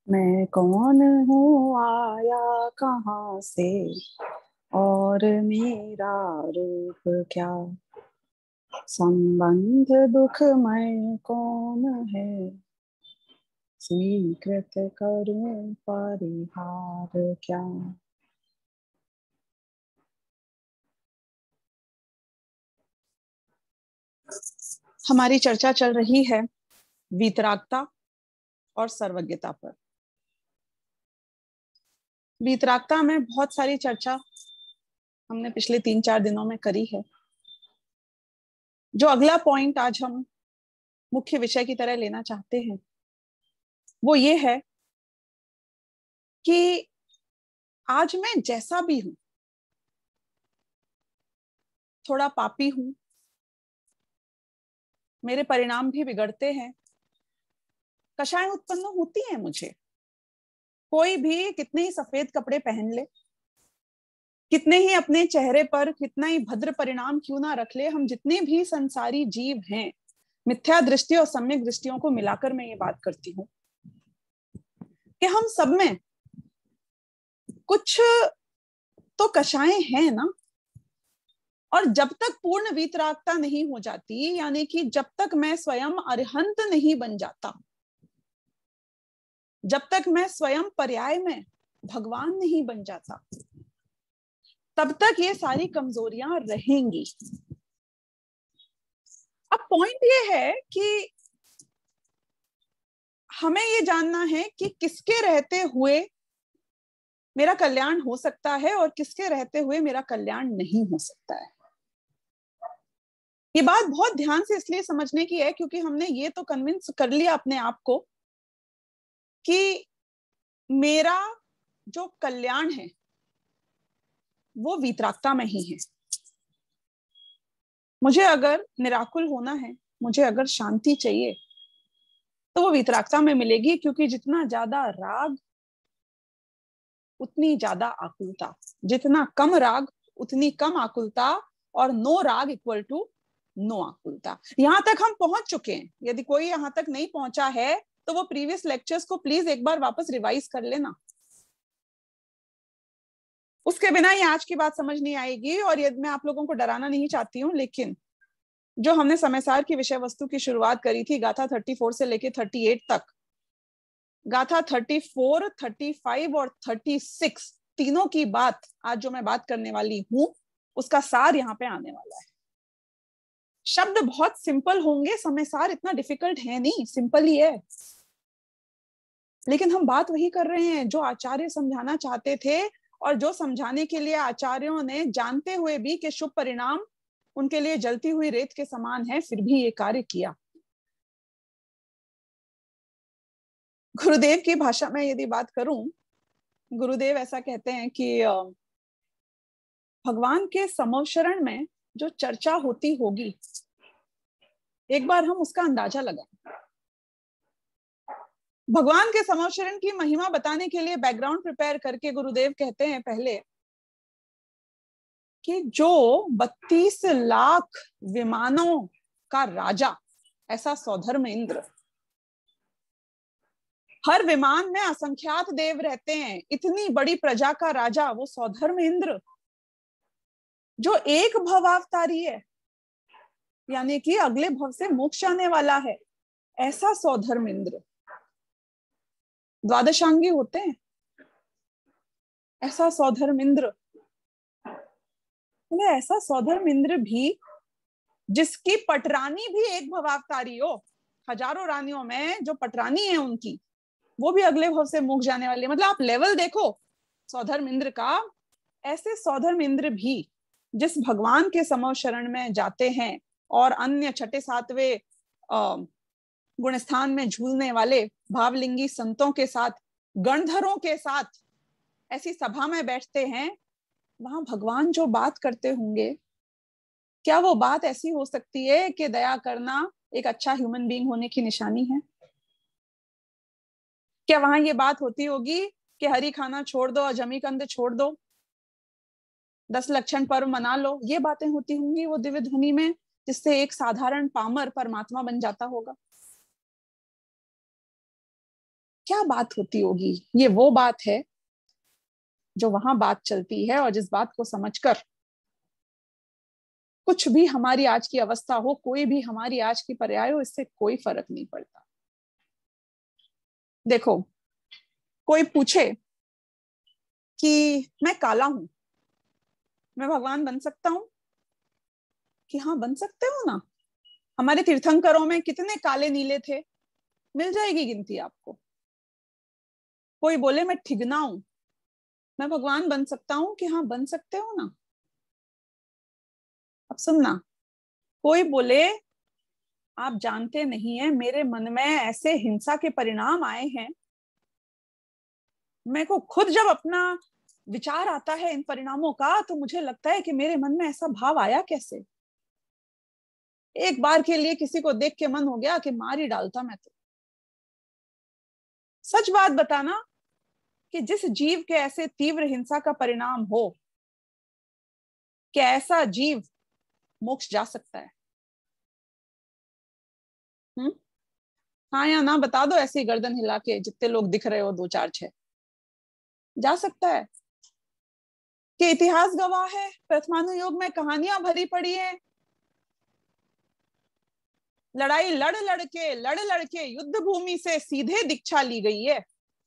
मैं कौन हूँ, आया कहाँ से, और मेरा रूप क्या। संबंध दुखमय कौन है, स्वीकृत करूं परिहार क्या। हमारी चर्चा चल रही है वीतरागता और सर्वज्ञता पर। वीतरागता में बहुत सारी चर्चा हमने पिछले 3-4 दिनों में करी है। जो अगला पॉइंट आज हम मुख्य विषय की तरह लेना चाहते हैं वो ये है कि आज मैं जैसा भी हूं, थोड़ा पापी हूं, मेरे परिणाम भी बिगड़ते हैं, कषाय उत्पन्न होती है मुझे। कोई भी कितने ही सफेद कपड़े पहन ले, कितने ही अपने चेहरे पर कितना ही भद्र परिणाम क्यों ना रख ले, हम जितने भी संसारी जीव हैं, मिथ्या दृष्टि और सम्यक दृष्टियों को मिलाकर मैं ये बात करती हूँ कि हम सब में कुछ तो कषाय हैं ना। और जब तक पूर्ण वीतरागता नहीं हो जाती, यानी कि जब तक मैं स्वयं अरिहंत नहीं बन जाता, जब तक मैं स्वयं पर्याय में भगवान नहीं बन जाता, तब तक ये सारी कमजोरियां रहेंगी। अब पॉइंट ये है कि हमें ये जानना है कि किसके रहते हुए मेरा कल्याण हो सकता है और किसके रहते हुए मेरा कल्याण नहीं हो सकता है। ये बात बहुत ध्यान से इसलिए समझने की है क्योंकि हमने ये तो कन्विंस कर लिया अपने आप को कि मेरा जो कल्याण है वो वीतरागता में ही है। मुझे अगर निराकुल होना है, मुझे अगर शांति चाहिए, तो वो वीतरागता में मिलेगी, क्योंकि जितना ज्यादा राग उतनी ज्यादा आकुलता, जितना कम राग उतनी कम आकुलता, और नो राग इक्वल टू नो आकुलता। यहां तक हम पहुंच चुके हैं। यदि कोई यहां तक नहीं पहुंचा है तो वो प्रीवियस लेक्चर्स को प्लीज एक बार वापस रिवाइज कर लेना। उसके बिना ये आज की बात समझ नहीं आएगी। और यदि मैं आप लोगों को डराना नहीं चाहती हूँ, लेकिन जो हमने समयसार की विषय वस्तु की शुरुआत करी थी गाथा 34 से लेके 38 तक, गाथा 34, 35 और 36 तीनों की बात आज जो मैं बात करने वाली हूं उसका सार यहाँ पे आने वाला है। शब्द बहुत सिंपल होंगे, समयसार इतना डिफिकल्ट है नहीं, सिंपल ही है। लेकिन हम बात वही कर रहे हैं जो आचार्य समझाना चाहते थे, और जो समझाने के लिए आचार्यों ने जानते हुए भी कि शुभ परिणाम उनके लिए जलती हुई रेत के समान है, फिर भी ये कार्य किया। गुरुदेव की भाषा में यदि बात करूं, गुरुदेव ऐसा कहते हैं कि भगवान के समोशरण में जो चर्चा होती होगी, एक बार हम उसका अंदाजा लगाएं। भगवान के समोशरण की महिमा बताने के लिए बैकग्राउंड प्रिपेयर करके गुरुदेव कहते हैं पहले कि जो 32 लाख विमानों का राजा, ऐसा सौधर्म इंद्र, हर विमान में असंख्यात देव रहते हैं, इतनी बड़ी प्रजा का राजा वो सौधर्म इंद्र, जो एक भवावतारी है, यानी कि अगले भव से मोक्ष आने वाला है, ऐसा सौधर्म इंद्र। द्वादशांगी होते हैं, ऐसा सौधर्म इंद्र। ऐसा सौधर्म इंद्र भी, जिसकी पटरानी भी एक भवावतारी हो, हजारों रानियों में जो पटरानी है उनकी, वो भी अगले भव से मोक्ष जाने वाली है। मतलब आप लेवल देखो सौधर्म इंद्र का। ऐसे सौधर्म इंद्र भी जिस भगवान के समो शरण में जाते हैं और अन्य छठे सातवें गुणस्थान में झूलने वाले भावलिंगी संतों के साथ, गणधरों के साथ ऐसी सभा में बैठते हैं, वहां भगवान जो बात करते होंगे, क्या वो बात ऐसी हो सकती है कि दया करना एक अच्छा ह्यूमन बीइंग होने की निशानी है? क्या वहां ये बात होती होगी कि हरी खाना छोड़ दो और जमी कंद छोड़ दो, 10 लक्षण पर्व मना लो? ये बातें होती होंगी वो दिव्य ध्वनि में, जिससे एक साधारण पामर परमात्मा बन जाता होगा? क्या बात होती होगी। ये वो बात है जो वहां बात चलती है, और जिस बात को समझकर कुछ भी हमारी आज की अवस्था हो, कोई भी हमारी आज की पर्याय हो, इससे कोई फर्क नहीं पड़ता। देखो, कोई पूछे कि मैं काला हूं, मैं भगवान बन सकता हूं? कि हाँ, बन सकते हो ना। हमारे तीर्थंकरों में कितने काले नीले थे, मिल जाएगी गिनती आपको। कोई बोले मैं ठिगना हूं, मैं भगवान बन सकता हूं? कि हाँ, बन सकते हो ना। अब सुनना, कोई बोले आप जानते नहीं है, मेरे मन में ऐसे हिंसा के परिणाम आए हैं, मेरे को खुद जब अपना विचार आता है इन परिणामों का, तो मुझे लगता है कि मेरे मन में ऐसा भाव आया कैसे। एक बार के लिए किसी को देख के मन हो गया कि मार ही डालता मैं तो। सच बात बताना कि जिस जीव के ऐसे तीव्र हिंसा का परिणाम हो, क्या ऐसा जीव मोक्ष जा सकता है? हाँ या ना बता दो, ऐसी गर्दन हिला के, जितने लोग दिख रहे हो, दो चार छह। जा सकता है कि इतिहास गवाह है, प्रथमानुयोग में कहानियां भरी पड़ी है, लड़ाई लड़ लड़ के युद्ध भूमि से सीधे दीक्षा ली गई है।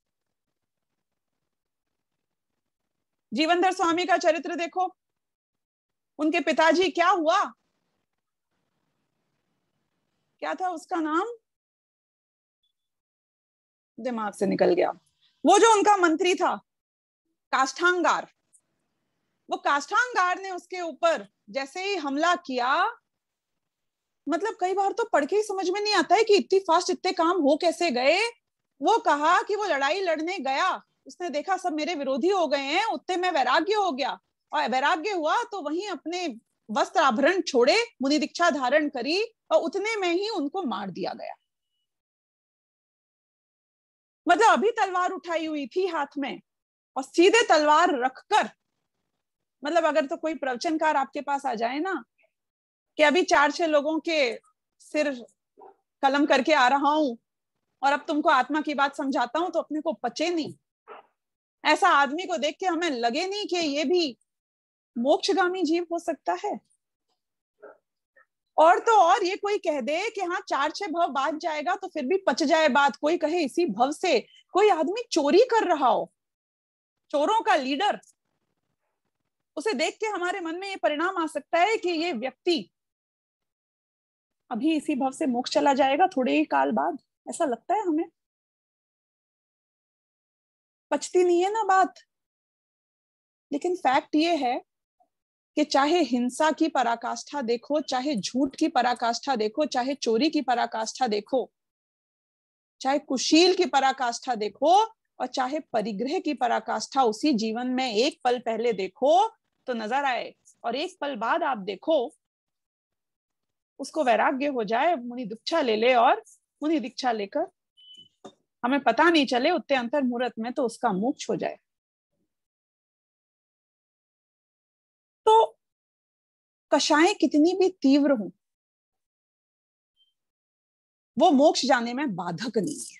जीवनधर स्वामी का चरित्र देखो, उनके पिताजी क्या हुआ, क्या था उसका नाम, दिमाग से निकल गया। वो जो उनका मंत्री था, काष्ठांगार, वो काष्ठांगार ने उसके ऊपर जैसे ही हमला किया, मतलब कई बार तो पढ़ के ही समझ में नहीं आता है कि इतनी फास्ट इतने काम हो कैसे गए। वो कहा कि वो लड़ाई लड़ने गया, उसने देखा सब मेरे विरोधी हो गए हैं, उतने में वैराग्य हो गया, और वैराग्य हुआ तो वहीं अपने वस्त्र आभरण छोड़े, मुनि दीक्षा धारण करी, और उतने में ही उनको मार दिया गया। मतलब अभी तलवार उठाई हुई थी हाथ में, और सीधे तलवार रखकर, मतलब अगर तो कोई प्रवचनकार आपके पास आ जाए ना कि अभी चार छह लोगों के सिर कलम करके आ रहा हूं और अब तुमको आत्मा की बात समझाता हूं, तो अपने को पचे नहीं। ऐसा आदमी को देख के हमें लगे नहीं कि ये भी मोक्षगामी जीव हो सकता है। और तो और ये कोई कह दे कि हाँ, चार छह भव बाद जाएगा तो फिर भी पच जाए बात, कोई कहे इसी भव से कोई आदमी चोरी कर रहा हो, चोरों का लीडर, उसे देख के हमारे मन में ये परिणाम आ सकता है कि ये व्यक्ति अभी इसी भव से मोक्ष चला जाएगा थोड़े ही काल बाद। ऐसा लगता है हमें, पचती नहीं है ना बात। लेकिन फैक्ट ये है कि चाहे हिंसा की पराकाष्ठा देखो, चाहे झूठ की पराकाष्ठा देखो, चाहे चोरी की पराकाष्ठा देखो, चाहे कुशील की पराकाष्ठा देखो, और चाहे परिग्रह की पराकाष्ठा उसी जीवन में एक पल पहले देखो तो नजर आए, और एक पल बाद आप देखो उसको वैराग्य हो जाए, मुनि दीक्षा ले ले, और मुनि दीक्षा लेकर हमें पता नहीं चले उतने अंतर मुहूर्त में तो उसका मोक्ष हो जाए। तो कषाएं कितनी भी तीव्र हों, वो मोक्ष जाने में बाधक नहीं है।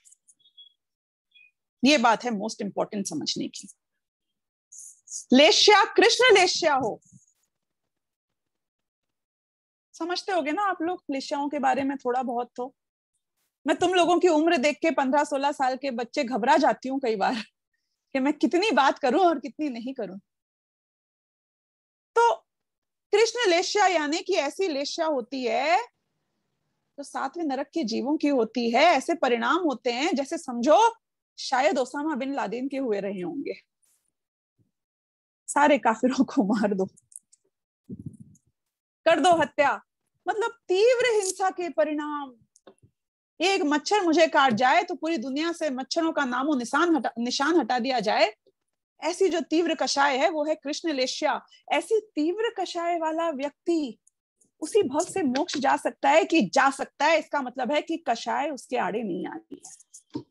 ये बात है मोस्ट इंपॉर्टेंट समझने की। लेश्या कृष्ण लेश्या हो, समझते होगे ना आप लोग लेश्याओं के बारे में थोड़ा बहुत तो। मैं तुम लोगों की उम्र देख के 15-16 साल के बच्चे घबरा जाती हूँ कई बार कि मैं कितनी बात करूं और कितनी नहीं करूं। तो कृष्ण लेश्या यानी कि ऐसी लेश्या होती है जो सातवें नरक के जीवों की होती है। ऐसे परिणाम होते हैं जैसे समझो शायद ओसामा बिन लादेन के हुए रहे होंगे, सारे काफिरों को मार दो, कर दो हत्या, मतलब तीव्र हिंसा के परिणाम। एक मच्छर मुझे काट जाए तो पूरी दुनिया से मच्छरों का नामो निशान हटा दिया जाए, ऐसी जो तीव्र कषाय है वो है कृष्ण लेश्या। ऐसी तीव्र कषाय वाला व्यक्ति उसी भव से मोक्ष जा सकता है, कि जा सकता है इसका मतलब है कि कषाय उसके आड़े नहीं आती है।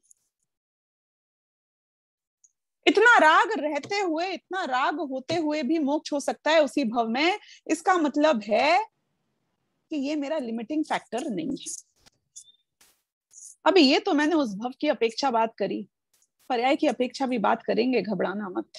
इतना राग रहते हुए, इतना राग होते हुए भी मोक्ष हो सकता है उसी भव में, इसका मतलब है कि ये मेरा लिमिटिंग फैक्टर नहीं है। अभी ये तो मैंने उस भव की अपेक्षा बात करी, पर्याय की अपेक्षा भी बात करेंगे, घबराना मत।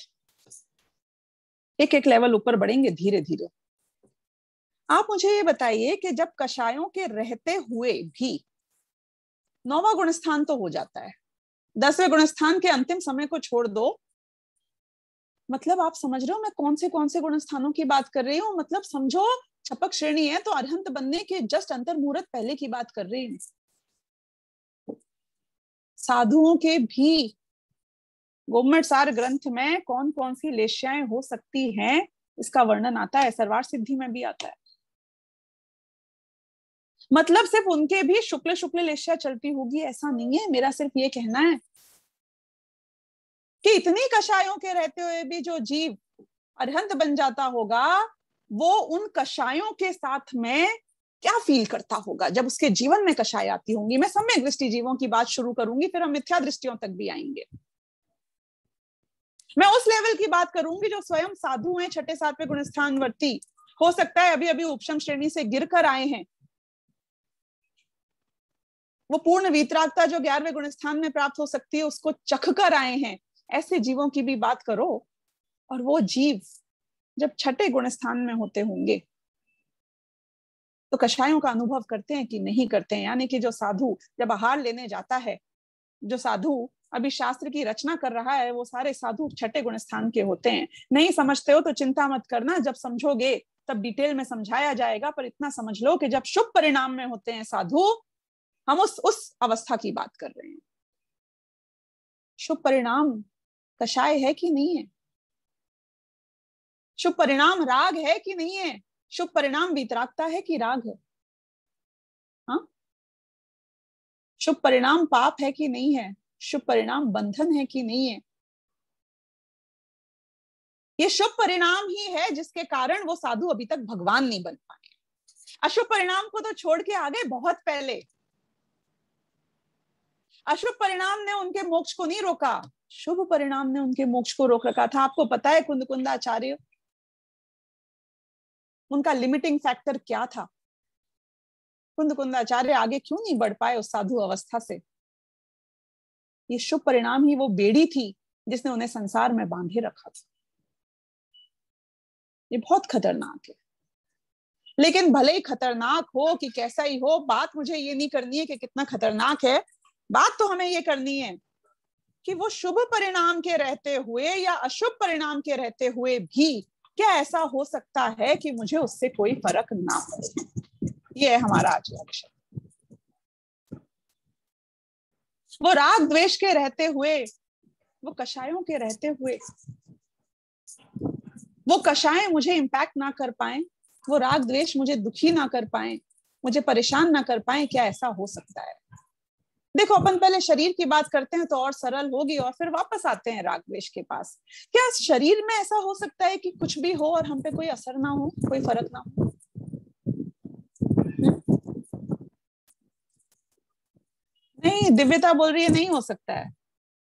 एक एक लेवल ऊपर बढ़ेंगे धीरे धीरे। आप मुझे ये बताइए कि जब कषायों के रहते हुए भी 9वां गुण स्थान तो हो जाता है, 10वें गुण स्थान के अंतिम समय को छोड़ दो, मतलब आप समझ रहे हो मैं कौन से गुण स्थानों की बात कर रही हूँ? मतलब समझो छपक श्रेणी है तो अरहंत बनने के जस्ट अंतर मुहूर्त पहले की बात कर रही हूँ। साधुओं के भी गोमट सार ग्रंथ में कौन कौन सी लेश्याएं हो सकती हैं इसका वर्णन आता है, सर्वार सिद्धि में भी आता है। मतलब सिर्फ उनके भी शुक्ल शुक्ल लेश्या चलती होगी ऐसा नहीं है, मेरा सिर्फ ये कहना है कि इतनी कषायों के रहते हुए भी जो जीव अरहंत बन जाता होगा वो उन कषायों के साथ में क्या फील करता होगा जब उसके जीवन में कषाय आती होंगी। मैं सम्यक दृष्टि जीवों की बात शुरू करूंगी, फिर हम मिथ्या दृष्टियों तक भी आएंगे। मैं उस लेवल की बात करूंगी जो स्वयं साधु हैं, 6, 7वें गुणस्थान वर्ती, हो सकता है अभी अभी उपशम श्रेणी से गिर कर आए हैं, वो पूर्ण वीतरागता जो 11वें गुणस्थान में प्राप्त हो सकती है उसको चख कर आए हैं, ऐसे जीवों की भी बात करो। और वो जीव जब 6ठे गुणस्थान में होते होंगे तो कषायों का अनुभव करते हैं कि नहीं करते हैं? यानी कि जो साधु जब आहार लेने जाता है, जो साधु अभी शास्त्र की रचना कर रहा है, वो सारे साधु 6ठे गुणस्थान के होते हैं। नहीं समझते हो तो चिंता मत करना, जब समझोगे तब डिटेल में समझाया जाएगा। पर इतना समझ लो कि जब शुभ परिणाम में होते हैं साधु, हम उस अवस्था की बात कर रहे हैं। शुभ परिणाम कषाय है कि नहीं है? शुभ परिणाम राग है कि नहीं है? शुभ परिणाम वीतरागता है कि राग है? हाँ, शुभ परिणाम पाप है कि नहीं है? शुभ परिणाम बंधन है कि नहीं है? ये शुभ परिणाम ही है जिसके कारण वो साधु अभी तक भगवान नहीं बन पाए। अशुभ परिणाम को तो छोड़ के आगे बहुत पहले। अशुभ परिणाम ने उनके मोक्ष को नहीं रोका, शुभ परिणाम ने उनके मोक्ष को रोक रखा था। आपको पता है कुंदकुंदाचार्य, उनका लिमिटिंग फैक्टर क्या था? कुंदकुंदाचार्य आगे क्यों नहीं बढ़ पाए उस साधु अवस्था से? ये शुभ परिणाम ही वो बेड़ी थी जिसने उन्हें संसार में बांधे रखा था। ये बहुत खतरनाक है। लेकिन भले ही खतरनाक हो कि कैसा ही हो, बात मुझे ये नहीं करनी है कि कितना खतरनाक है, बात तो हमें ये करनी है कि वो शुभ परिणाम के रहते हुए या अशुभ परिणाम के रहते हुए भी क्या ऐसा हो सकता है कि मुझे उससे कोई फर्क ना पड़े। ये है हमारा आज का विषय। वो राग द्वेष के रहते हुए, वो कषायों के रहते हुए, वो कषाय मुझे इंपैक्ट ना कर पाए, वो राग द्वेष मुझे दुखी ना कर पाए, मुझे परेशान ना कर पाए, क्या ऐसा हो सकता है? देखो अपन पहले शरीर की बात करते हैं तो और सरल होगी और फिर वापस आते हैं राग द्वेष के पास। क्या शरीर में ऐसा हो सकता है कि कुछ भी हो और हम पे कोई असर ना हो, कोई फर्क ना हो? नहीं, दिव्यता बोल रही है नहीं हो सकता है।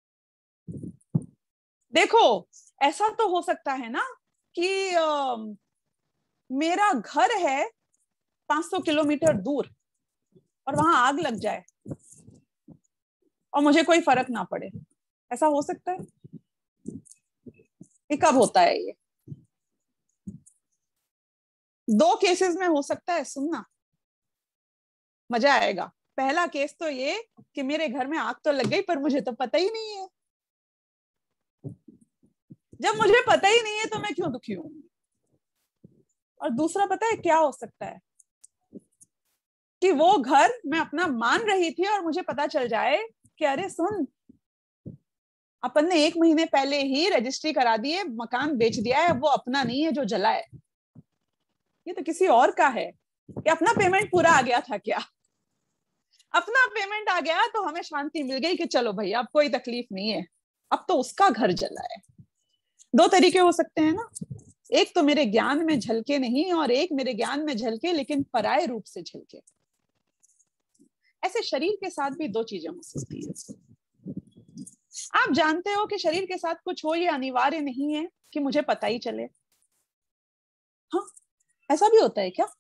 देखो ऐसा तो हो सकता है ना कि मेरा घर है 500 किलोमीटर दूर और वहां आग लग जाए और मुझे कोई फर्क ना पड़े, ऐसा हो सकता है? ये कब होता है? ये 2 केसेस में हो सकता है, सुनना मजा आएगा। पहला केस तो ये कि मेरे घर में आग तो लग गई पर मुझे तो पता ही नहीं है। जब मुझे पता ही नहीं है तो मैं क्यों दुखी हूं? और दूसरा पता है क्या हो सकता है? कि वो घर मैं अपना मान रही थी और मुझे पता चल जाए कि अरे सुन, अपन ने 1 महीने पहले ही रजिस्ट्री करा दी है, मकान बेच दिया है, वो अपना नहीं है जो जला है, ये तो किसी और का है। कि अपना पेमेंट पूरा आ गया था क्या? अपना पेमेंट आ गया तो हमें शांति मिल गई कि चलो भाई अब कोई तकलीफ नहीं है, अब तो उसका घर जला है। 2 तरीके हो सकते हैं ना, एक तो मेरे ज्ञान में झलके नहीं और एक मेरे ज्ञान में झलके लेकिन पराये रूप से झलके। ऐसे शरीर के साथ भी 2 चीजें हो सकती है। आप जानते हो कि शरीर के साथ कुछ हो ये अनिवार्य नहीं है कि मुझे पता ही चले। हाँ, ऐसा भी होता है क्या?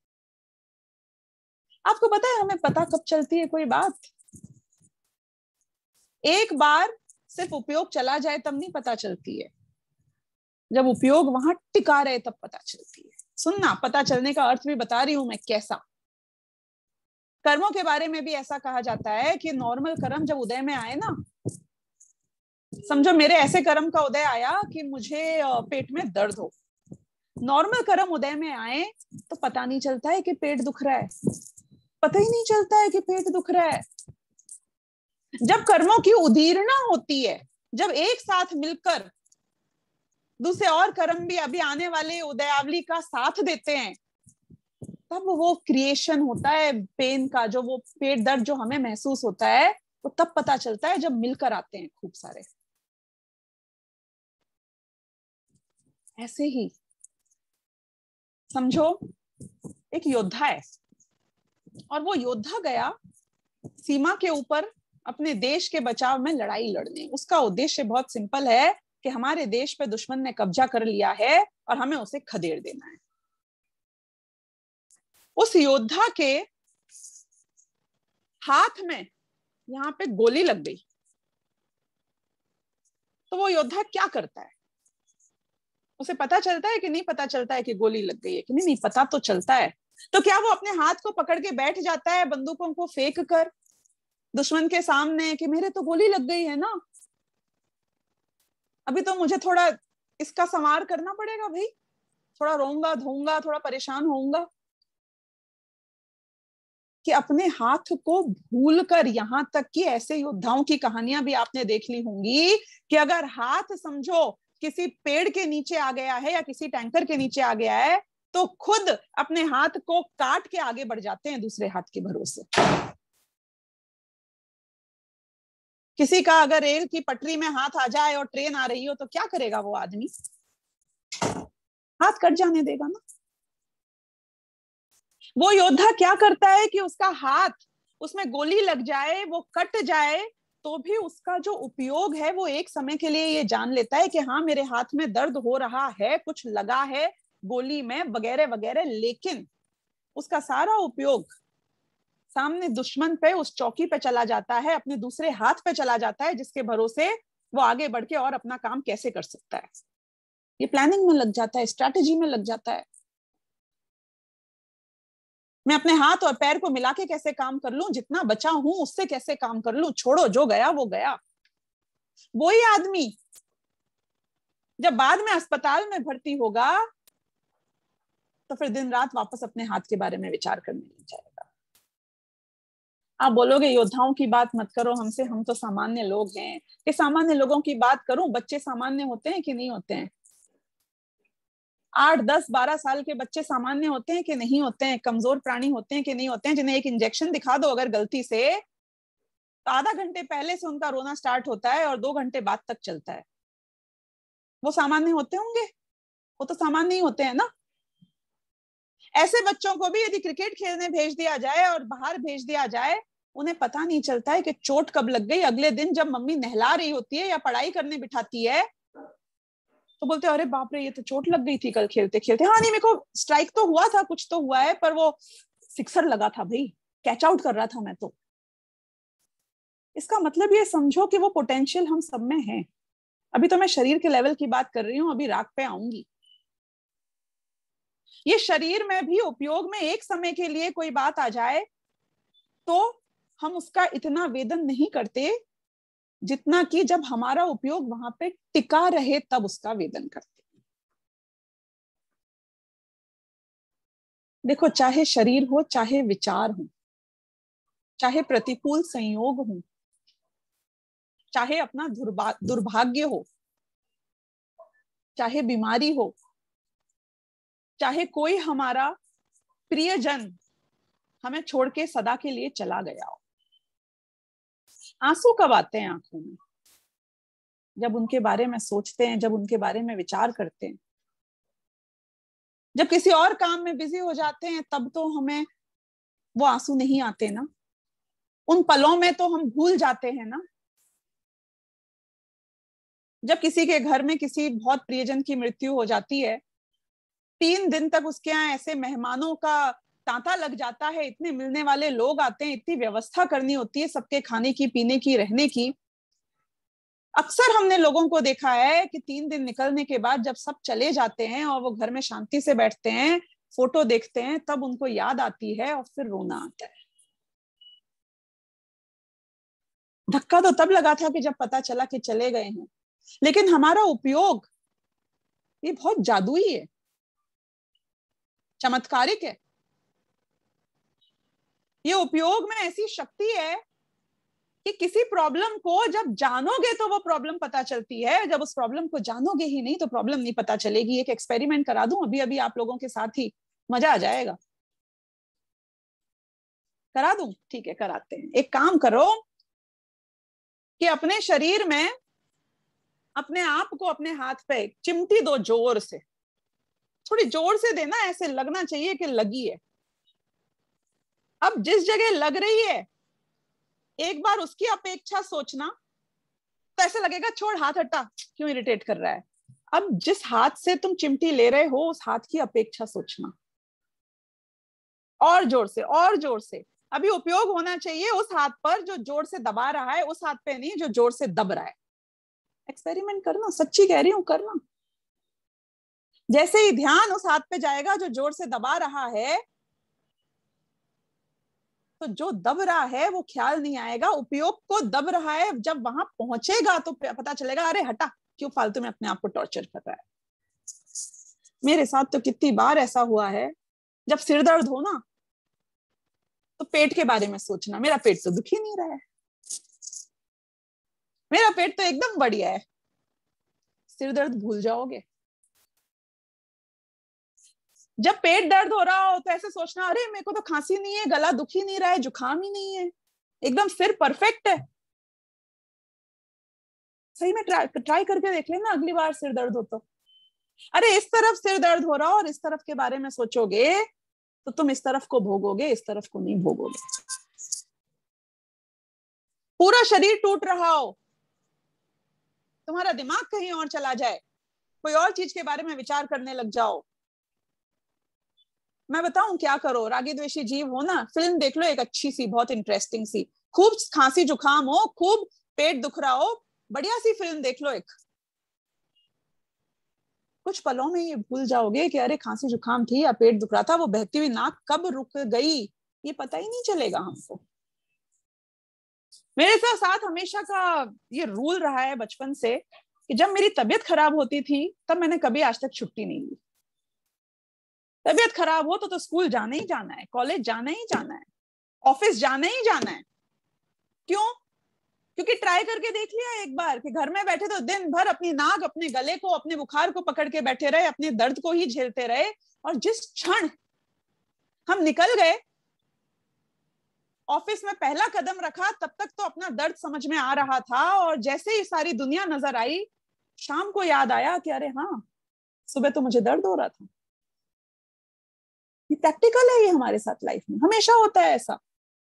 आपको पता है हमें पता कब चलती है कोई बात? एक बार सिर्फ उपयोग चला जाए तब नहीं पता चलती है, जब उपयोग वहां टिका रहे तब पता चलती है। सुनना, पता चलने का अर्थ भी बता रही हूं मैं कैसा। कर्मों के बारे में भी ऐसा कहा जाता है कि नॉर्मल कर्म जब उदय में आए ना, समझो मेरे ऐसे कर्म का उदय आया कि मुझे पेट में दर्द हो, नॉर्मल कर्म उदय में आए तो पता नहीं चलता है कि पेट दुख रहा है, पता ही नहीं चलता है कि पेट दुख रहा है। जब कर्मों की उदीर्णा होती है, जब एक साथ मिलकर दूसरे और कर्म भी अभी आने वाले उदयावली का साथ देते हैं, तब वो क्रिएशन होता है पेन का, जो वो पेट दर्द जो हमें महसूस होता है वो तब पता चलता है जब मिलकर आते हैं खूब सारे। ऐसे ही समझो एक योद्धा है और वो योद्धा गया सीमा के ऊपर अपने देश के बचाव में लड़ाई लड़ने। उसका उद्देश्य बहुत सिंपल है कि हमारे देश पे दुश्मन ने कब्जा कर लिया है और हमें उसे खदेड़ देना है। उस योद्धा के हाथ में यहां पे गोली लग गई, तो वो योद्धा क्या करता है? उसे पता चलता है कि नहीं पता चलता है कि गोली लग गई है कि नहीं? नहीं पता तो चलता है। तो क्या वो अपने हाथ को पकड़ के बैठ जाता है बंदूकों को फेंक कर दुश्मन के सामने कि मेरे तो गोली लग गई है ना, अभी तो मुझे थोड़ा इसका संवार करना पड़ेगा भाई, थोड़ा रोऊंगा धोऊंगा थोड़ा परेशान होऊंगा? कि अपने हाथ को भूलकर, यहां तक कि ऐसे योद्धाओं की कहानियां भी आपने देख ली होंगी कि अगर हाथ समझो किसी पेड़ के नीचे आ गया है या किसी टैंकर के नीचे आ गया है तो खुद अपने हाथ को काट के आगे बढ़ जाते हैं दूसरे हाथ के भरोसे। किसी का अगर रेल की पटरी में हाथ आ जाए और ट्रेन आ रही हो तो क्या करेगा वो आदमी? हाथ कट जाने देगा ना। वो योद्धा क्या करता है कि उसका हाथ, उसमें गोली लग जाए, वो कट जाए, तो भी उसका जो उपयोग है वो एक समय के लिए ये जान लेता है कि हाँ मेरे हाथ में दर्द हो रहा है, कुछ लगा है गोली में वगैरह वगैरह, लेकिन उसका सारा उपयोग सामने दुश्मन पे, उस चौकी पे चला जाता है, अपने दूसरे हाथ पे चला जाता है जिसके भरोसे वो आगे बढ़ के और अपना काम कैसे कर सकता है। ये प्लानिंग में लग जाता है, स्ट्रैटेजी में लग जाता है। मैं अपने हाथ और पैर को मिला के कैसे काम कर लूं, जितना बचा हूं उससे कैसे काम कर लूं, छोड़ो जो गया वो गया। वही आदमी जब बाद में अस्पताल में भर्ती होगा तो फिर दिन रात वापस अपने हाथ के बारे में विचार करने लग जाएगा। आप बोलोगे योद्धाओं की बात मत करो हमसे, हम तो सामान्य लोग हैं। कि सामान्य लोगों की बात करूं? बच्चे सामान्य होते हैं कि नहीं होते हैं? 8, 10, 12 साल के बच्चे सामान्य होते हैं कि नहीं होते हैं? कमजोर प्राणी होते हैं कि नहीं होते हैं? जिन्हें एक इंजेक्शन दिखा दो अगर गलती से, तो आधा घंटे पहले से उनका रोना स्टार्ट होता है और 2 घंटे बाद तक चलता है। वो सामान्य होते होंगे? वो तो सामान्य ही होते हैं ना। ऐसे बच्चों को भी यदि क्रिकेट खेलने भेज दिया जाए और बाहर भेज दिया जाए, उन्हें पता नहीं चलता है कि चोट कब लग गई। अगले दिन जब मम्मी नहला रही होती है या पढ़ाई करने बिठाती है तो बोलते हैं अरे बाप रे ये तो चोट लग गई थी कल खेलते खेलते। हाँ नहीं मेरे को स्ट्राइक तो हुआ था, कुछ तो हुआ है, पर वो सिक्सर लगा था भाई, कैच आउट कर रहा था मैं तो। इसका मतलब ये समझो कि वो पोटेंशियल हम सब में है। अभी तो मैं शरीर के लेवल की बात कर रही हूँ, अभी राग पे आऊंगी। ये शरीर में भी उपयोग में एक समय के लिए कोई बात आ जाए तो हम उसका इतना वेदन नहीं करते जितना कि जब हमारा उपयोग वहां पे टिका रहे तब उसका वेदन करते। देखो चाहे शरीर हो, चाहे विचार हो, चाहे प्रतिकूल संयोग हो, चाहे अपना दुर्भाग्य हो, चाहे बीमारी हो, चाहे कोई हमारा प्रियजन हमें छोड़ के सदा के लिए चला गया हो, आंसू कब आते हैं आंखों में? जब उनके बारे में सोचते हैं, जब उनके बारे में विचार करते हैं। जब किसी और काम में बिजी हो जाते हैं तब तो हमें वो आंसू नहीं आते ना। उन पलों में तो हम भूल जाते हैं ना। जब किसी के घर में किसी बहुत प्रियजन की मृत्यु हो जाती है, 3 दिन तक उसके यहाँ ऐसे मेहमानों का तांता लग जाता है, इतने मिलने वाले लोग आते हैं, इतनी व्यवस्था करनी होती है सबके खाने की, पीने की, रहने की। अक्सर हमने लोगों को देखा है कि 3 दिन निकलने के बाद जब सब चले जाते हैं और वो घर में शांति से बैठते हैं, फोटो देखते हैं, तब उनको याद आती है और फिर रोना आता है। धक्का तो तब लगा था कि जब पता चला कि चले गए हैं, लेकिन हमारा उपयोग ये बहुत जादुई है, चमत्कारिक है। ये उपयोग में ऐसी शक्ति है कि किसी प्रॉब्लम को जब जानोगे तो वो प्रॉब्लम पता चलती है, जब उस प्रॉब्लम को जानोगे ही नहीं तो प्रॉब्लम नहीं पता चलेगी। एक एक्सपेरिमेंट करा दूं अभी अभी आप लोगों के साथ ही, मजा आ जाएगा। करा दूं? ठीक है, कराते हैं। एक काम करो कि अपने शरीर में अपने आप को अपने हाथ पे चिमटी दो, जोर से, थोड़ी जोर से देना, ऐसे लगना चाहिए कि लगी है। अब जिस जगह लग रही है एक बार उसकी अपेक्षा सोचना, तो ऐसे लगेगा छोड़ हाथ हटा, क्यों इरिटेट कर रहा है। अब जिस हाथ से तुम चिमटी ले रहे हो उस हाथ की अपेक्षा सोचना, और जोर से, और जोर से। अभी उपयोग होना चाहिए उस हाथ पर जो जोर से दबा रहा है, उस हाथ पे नहीं जो जोर से दब रहा है। एक्सपेरिमेंट करना, सच्ची कह रही हूं, करना। जैसे ही ध्यान उस हाथ पे जाएगा जो जोर से दबा रहा है, तो जो दब रहा है वो ख्याल नहीं आएगा। उपयोग को दब रहा है, जब वहां पहुंचेगा तो पता चलेगा अरे हटा, क्यों फालतू में अपने आप को टॉर्चर कर रहा है। मेरे साथ तो कितनी बार ऐसा हुआ है, जब सिर दर्द हो ना तो पेट के बारे में सोचना, मेरा पेट तो दुख ही नहीं रहा है, मेरा पेट तो एकदम बढ़िया है। सिर दर्द भूल जाओगे। जब पेट दर्द हो रहा हो तो ऐसे सोचना अरे मेरे को तो खांसी नहीं है, गला दुख ही नहीं रहा है, जुकाम ही नहीं है, एकदम सिर परफेक्ट है। सही में ट्राई करके देख लेना अगली बार सिर दर्द हो तो। अरे इस तरफ सिर दर्द हो रहा हो और इस तरफ के बारे में सोचोगे तो तुम इस तरफ को भोगोगे, इस तरफ को नहीं भोगोगे। पूरा शरीर टूट रहा हो, तुम्हारा दिमाग कहीं और चला जाए, कोई और चीज के बारे में विचार करने लग जाओ, मैं बताऊं क्या करो। रागी द्वेषी जीव हो ना, फिल्म देख लो एक अच्छी सी, बहुत इंटरेस्टिंग सी। खूब खांसी जुकाम हो, खूब पेट दुख रहा हो, बढ़िया सी फिल्म देख लो एक। कुछ पलों में ये भूल जाओगे कि अरे खांसी जुकाम थी या पेट दुख रहा था, वो बहती हुई नाक कब रुक गई ये पता ही नहीं चलेगा हमको। मेरे साथ हमेशा का ये रूल रहा है बचपन से कि जब मेरी तबीयत खराब होती थी तब मैंने कभी आज तक छुट्टी नहीं ली। तबीयत खराब हो तो स्कूल जाना ही जाना है, कॉलेज जाना ही जाना है, ऑफिस जाना ही जाना है। क्यों? क्योंकि ट्राई करके देख लिया एक बार कि घर में बैठे तो दिन भर अपनी नाक, अपने गले को, अपने बुखार को पकड़ के बैठे रहे, अपने दर्द को ही झेलते रहे। और जिस क्षण हम निकल गए, ऑफिस में पहला कदम रखा, तब तक तो अपना दर्द समझ में आ रहा था, और जैसे ही सारी दुनिया नजर आई, शाम को याद आया कि अरे हाँ, सुबह तो मुझे दर्द हो रहा था। ये प्रैक्टिकल है, ये हमारे साथ लाइफ में हमेशा होता है ऐसा।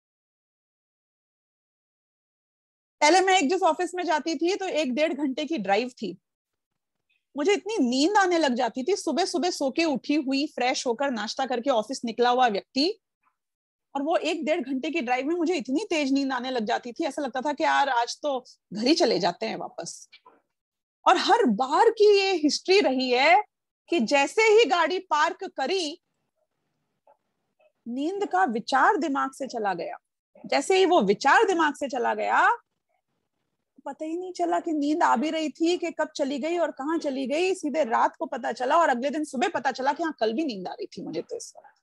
पहले मैं एक जिस ऑफिस में जाती थी तो 1-1.5 घंटे की ड्राइव थी। मुझे इतनी नींद आने लग जाती थी, सुबह सुबह सो के उठी हुई, फ्रेश होकर नाश्ता करके ऑफिस निकला हुआ व्यक्ति, और वो 1-1.5 घंटे की ड्राइव में मुझे इतनी तेज नींद आने लग जाती थी, ऐसा लगता था कि यार आज तो घर ही चले जाते हैं वापस। और हर बार की ये हिस्ट्री रही है कि जैसे ही गाड़ी पार्क करी, नींद का विचार दिमाग से चला गया। जैसे ही वो विचार दिमाग से चला गया, पता ही नहीं चला कि नींद आ भी रही थी कि कब चली गई और कहाँ चली गई। सीधे रात को पता चला और अगले दिन सुबह पता चला कि हाँ कल भी नींद आ रही थी मुझे तो इस वक्त।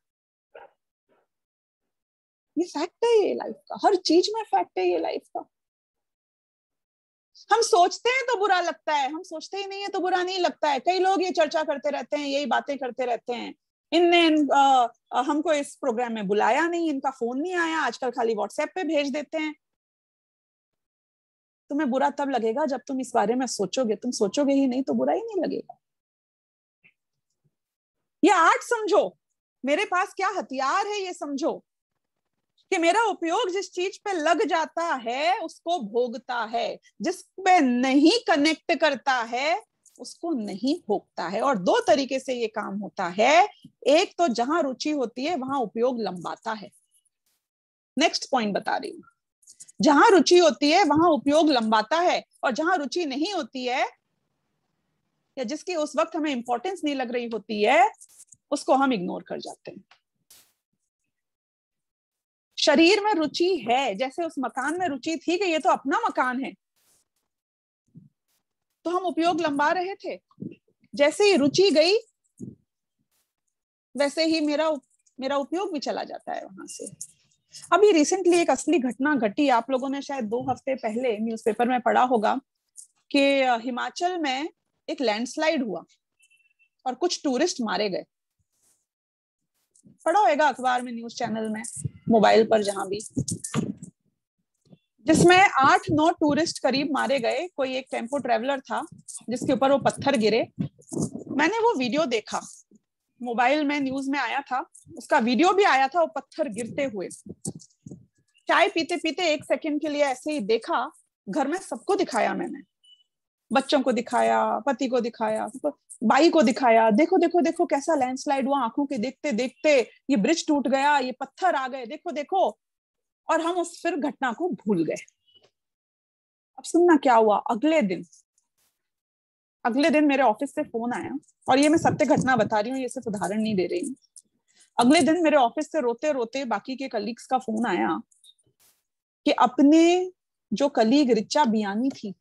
ये फैक्ट है ये लाइफ का, हर चीज में फैक्ट है ये लाइफ का। हम सोचते हैं तो बुरा लगता है, हम सोचते ही नहीं है तो बुरा नहीं लगता है। कई लोग ये चर्चा करते रहते हैं, यही बातें करते रहते हैं, इनने हमको इस प्रोग्राम में बुलाया नहीं, इनका फोन नहीं आया, आजकल खाली व्हाट्सएप पे भेज देते हैं। तुम्हें बुरा तब लगेगा जब तुम इस बारे में सोचोगे, तुम सोचोगे ही नहीं तो बुरा ही नहीं लगेगा। ये आर्ट समझो, मेरे पास क्या हथियार है ये समझो, कि मेरा उपयोग जिस चीज पे लग जाता है उसको भोगता है, जिस पे नहीं कनेक्ट करता है उसको नहीं भोगता है। और 2 तरीके से ये काम होता है। एक तो जहां रुचि होती है वहां उपयोग लंबाता है। नेक्स्ट पॉइंट बता रही हूं, जहां रुचि होती है वहां उपयोग लंबाता है। और जहां रुचि नहीं होती है या जिसकी उस वक्त हमें इंपॉर्टेंस नहीं लग रही होती है, उसको हम इग्नोर कर जाते हैं। शरीर में रुचि है, जैसे उस मकान में रुचि थी कि ये तो अपना मकान है, तो हम उपयोग लंबा रहे थे। जैसे ही रुचि गई वैसे ही मेरा उपयोग भी चला जाता है वहां से। अभी रिसेंटली एक असली घटना घटी, आप लोगों ने शायद 2 हफ्ते पहले न्यूज़पेपर में पढ़ा होगा कि हिमाचल में एक लैंडस्लाइड हुआ और कुछ टूरिस्ट मारे गए। पढ़ा होगा अखबार में, न्यूज चैनल में, मोबाइल पर, जहां भी, जिसमें 8-9 टूरिस्ट करीब मारे गए। कोई एक टेम्पो ट्रेवलर था जिसके ऊपर वो पत्थर गिरे। मैंने वो वीडियो देखा, मोबाइल में न्यूज में आया था, उसका वीडियो भी आया था, वो पत्थर गिरते हुए। चाय पीते पीते 1 सेकंड के लिए ऐसे ही देखा, घर में सबको दिखाया मैंने, बच्चों को दिखाया, पति को दिखाया, बाई को दिखाया, देखो देखो देखो कैसा लैंडस्लाइड हुआ, आंखों के देखते देखते ये ब्रिज टूट गया, ये पत्थर आ गए, देखो देखो। और हम उस फिर घटना को भूल गए। अब सुनना क्या हुआ, अगले दिन मेरे ऑफिस से फोन आया, और ये मैं सत्य घटना बता रही हूँ, ये सिर्फ उदाहरण नहीं दे रही हूँ। अगले दिन मेरे ऑफिस से रोते रोते बाकी के कलीग्स का फोन आया कि अपने जो कलीग रिचा बियानी थी,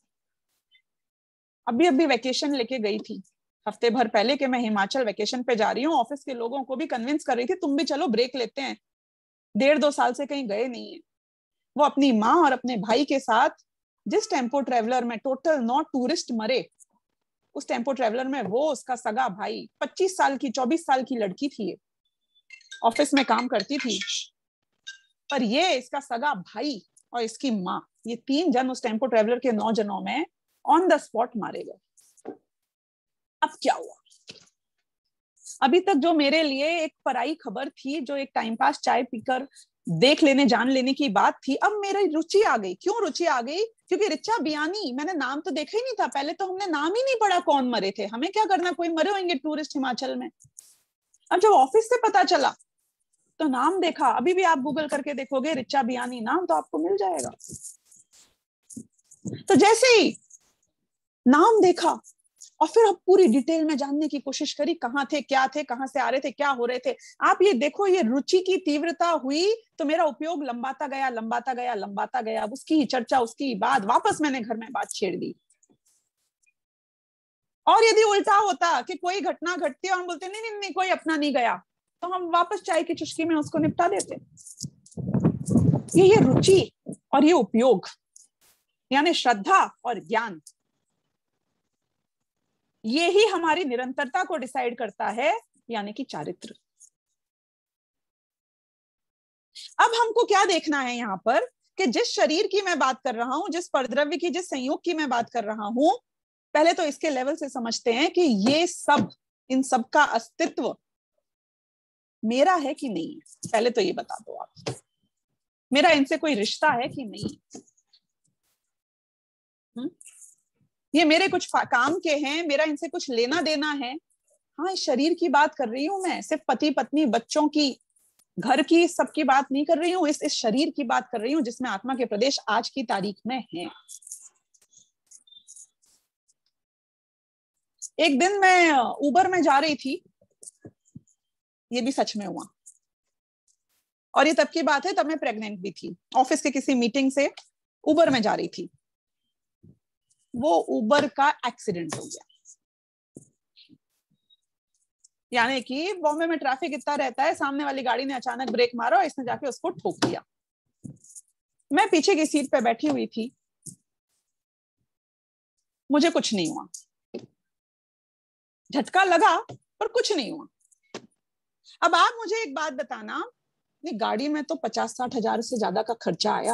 अभी अभी वैकेशन लेके गई थी हफ्ते भर पहले कि मैं हिमाचल वैकेशन पे जा रही हूँ, ऑफिस के लोगों को भी कन्विंस कर रही थी तुम भी चलो ब्रेक लेते हैं, 1.5-2 साल से कहीं गए नहीं है। वो अपनी माँ और अपने भाई के साथ जिस टेम्पो ट्रेवलर में टोटल 9 टूरिस्ट मरे, उस टेम्पो ट्रेवलर में वो, उसका सगा भाई, 25 साल की 24 साल की लड़की थी, ये ऑफिस में काम करती थी, पर ये इसका सगा भाई और इसकी माँ, ये 3 जन उस टेम्पो ट्रेवलर के 9 जनों में ऑन द स्पॉट मारे गए। अब क्या हुआ? अभी तक जो मेरे लिए एक पराई खबर थी, जो एक टाइम पास चाय पीकर देख लेने जान लेने की बात थी, अब मेरी रुचि आ गई। क्यों रुचि आ गई? क्योंकि रिचा बियानी, मैंने नाम तो देखा ही नहीं था पहले, तो हमने नाम ही नहीं पढ़ा कौन मरे थे, हमें क्या करना, कोई मरे होंगे टूरिस्ट हिमाचल में। अब जब ऑफिस से पता चला तो नाम देखा, अभी भी आप गूगल करके देखोगे रिचा बियानी नाम, तो आपको मिल जाएगा। तो जैसे ही नाम देखा और फिर अब पूरी डिटेल में जानने की कोशिश करी, कहाँ थे, क्या थे, कहाँ से आ रहे थे, क्या हो रहे थे। आप ये देखो, ये रुचि की तीव्रता हुई तो मेरा उपयोग लंबाता गया, लंबाता गया, लंबाता गया। अब उसकी ही चर्चा, उसकी ही बात, वापस मैंने घर में बात छेड़ दी। और यदि उल्टा होता कि कोई घटना घटती और हम बोलते नहीं नहीं नहीं कोई अपना नहीं गया, तो हम वापस चाय की चुस्की में उसको निपटा देते। ये रुचि और ये उपयोग, यानी श्रद्धा और ज्ञान, ये ही हमारी निरंतरता को डिसाइड करता है, यानी कि चारित्र। अब हमको क्या देखना है यहाँ पर कि जिस शरीर की मैं बात कर रहा हूं, जिस परद्रव्य की, जिस संयोग की मैं बात कर रहा हूं, पहले तो इसके लेवल से समझते हैं कि ये सब, इन सब का अस्तित्व मेरा है कि नहीं है। पहले तो ये बता दो आप, मेरा इनसे कोई रिश्ता है कि नहीं। ये मेरे कुछ काम के हैं, मेरा इनसे कुछ लेना देना है। हाँ, इस शरीर की बात कर रही हूं मैं, सिर्फ पति पत्नी बच्चों की, घर की, सबकी बात नहीं कर रही हूँ, इस शरीर की बात कर रही हूँ जिसमें आत्मा के प्रदेश आज की तारीख में है। एक दिन मैं उबर में जा रही थी, ये भी सच में हुआ, और ये तब की बात है, तब मैं प्रेग्नेंट भी थी। ऑफिस के किसी मीटिंग से उबर में जा रही थी, वो उबर का एक्सीडेंट हो गया। यानी कि बॉम्बे में ट्रैफिक इतना रहता है, सामने वाली गाड़ी ने अचानक ब्रेक मारा और इसने जाके उसको ठोक दिया। मैं पीछे की सीट पे बैठी हुई थी, मुझे कुछ नहीं हुआ, झटका लगा पर कुछ नहीं हुआ। अब आप मुझे एक बात बताना, गाड़ी में तो 50-60 हजार से ज्यादा का खर्चा आया।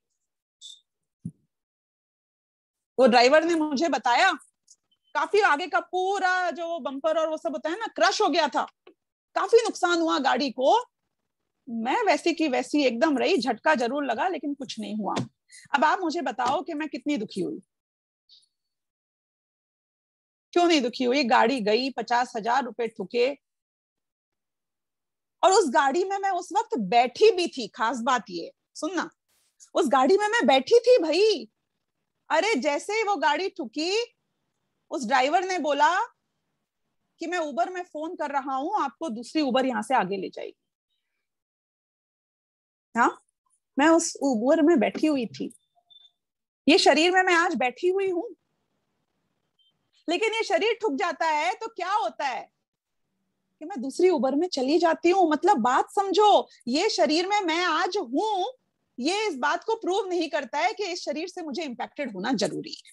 वो ड्राइवर ने मुझे बताया काफी आगे का पूरा जो बम्पर और वो सब होता है ना, क्रश हो गया था, काफी नुकसान हुआ गाड़ी को। मैं वैसी की वैसी एकदम रही, झटका जरूर लगा लेकिन कुछ नहीं हुआ। अब आप मुझे बताओ कि मैं कितनी दुखी हुई। क्यों नहीं दुखी हुई? गाड़ी गई, 50,000 रुपए ठुके, और उस गाड़ी में मैं उस वक्त बैठी भी थी। खास बात ये सुनना, उस गाड़ी में मैं बैठी थी भाई। अरे जैसे ही वो गाड़ी ठुकी, उस ड्राइवर ने बोला कि मैं उबर में फोन कर रहा हूं, आपको दूसरी उबर यहां से आगे ले जाएगी। हाँ, मैं उस उबर में बैठी हुई थी, ये शरीर में मैं आज बैठी हुई हूं, लेकिन ये शरीर ठुक जाता है तो क्या होता है कि मैं दूसरी उबर में चली जाती हूँ। मतलब बात समझो, ये शरीर में मैं आज हूं, ये इस बात को प्रूव नहीं करता है कि इस शरीर से मुझे इंपैक्टेड होना जरूरी है।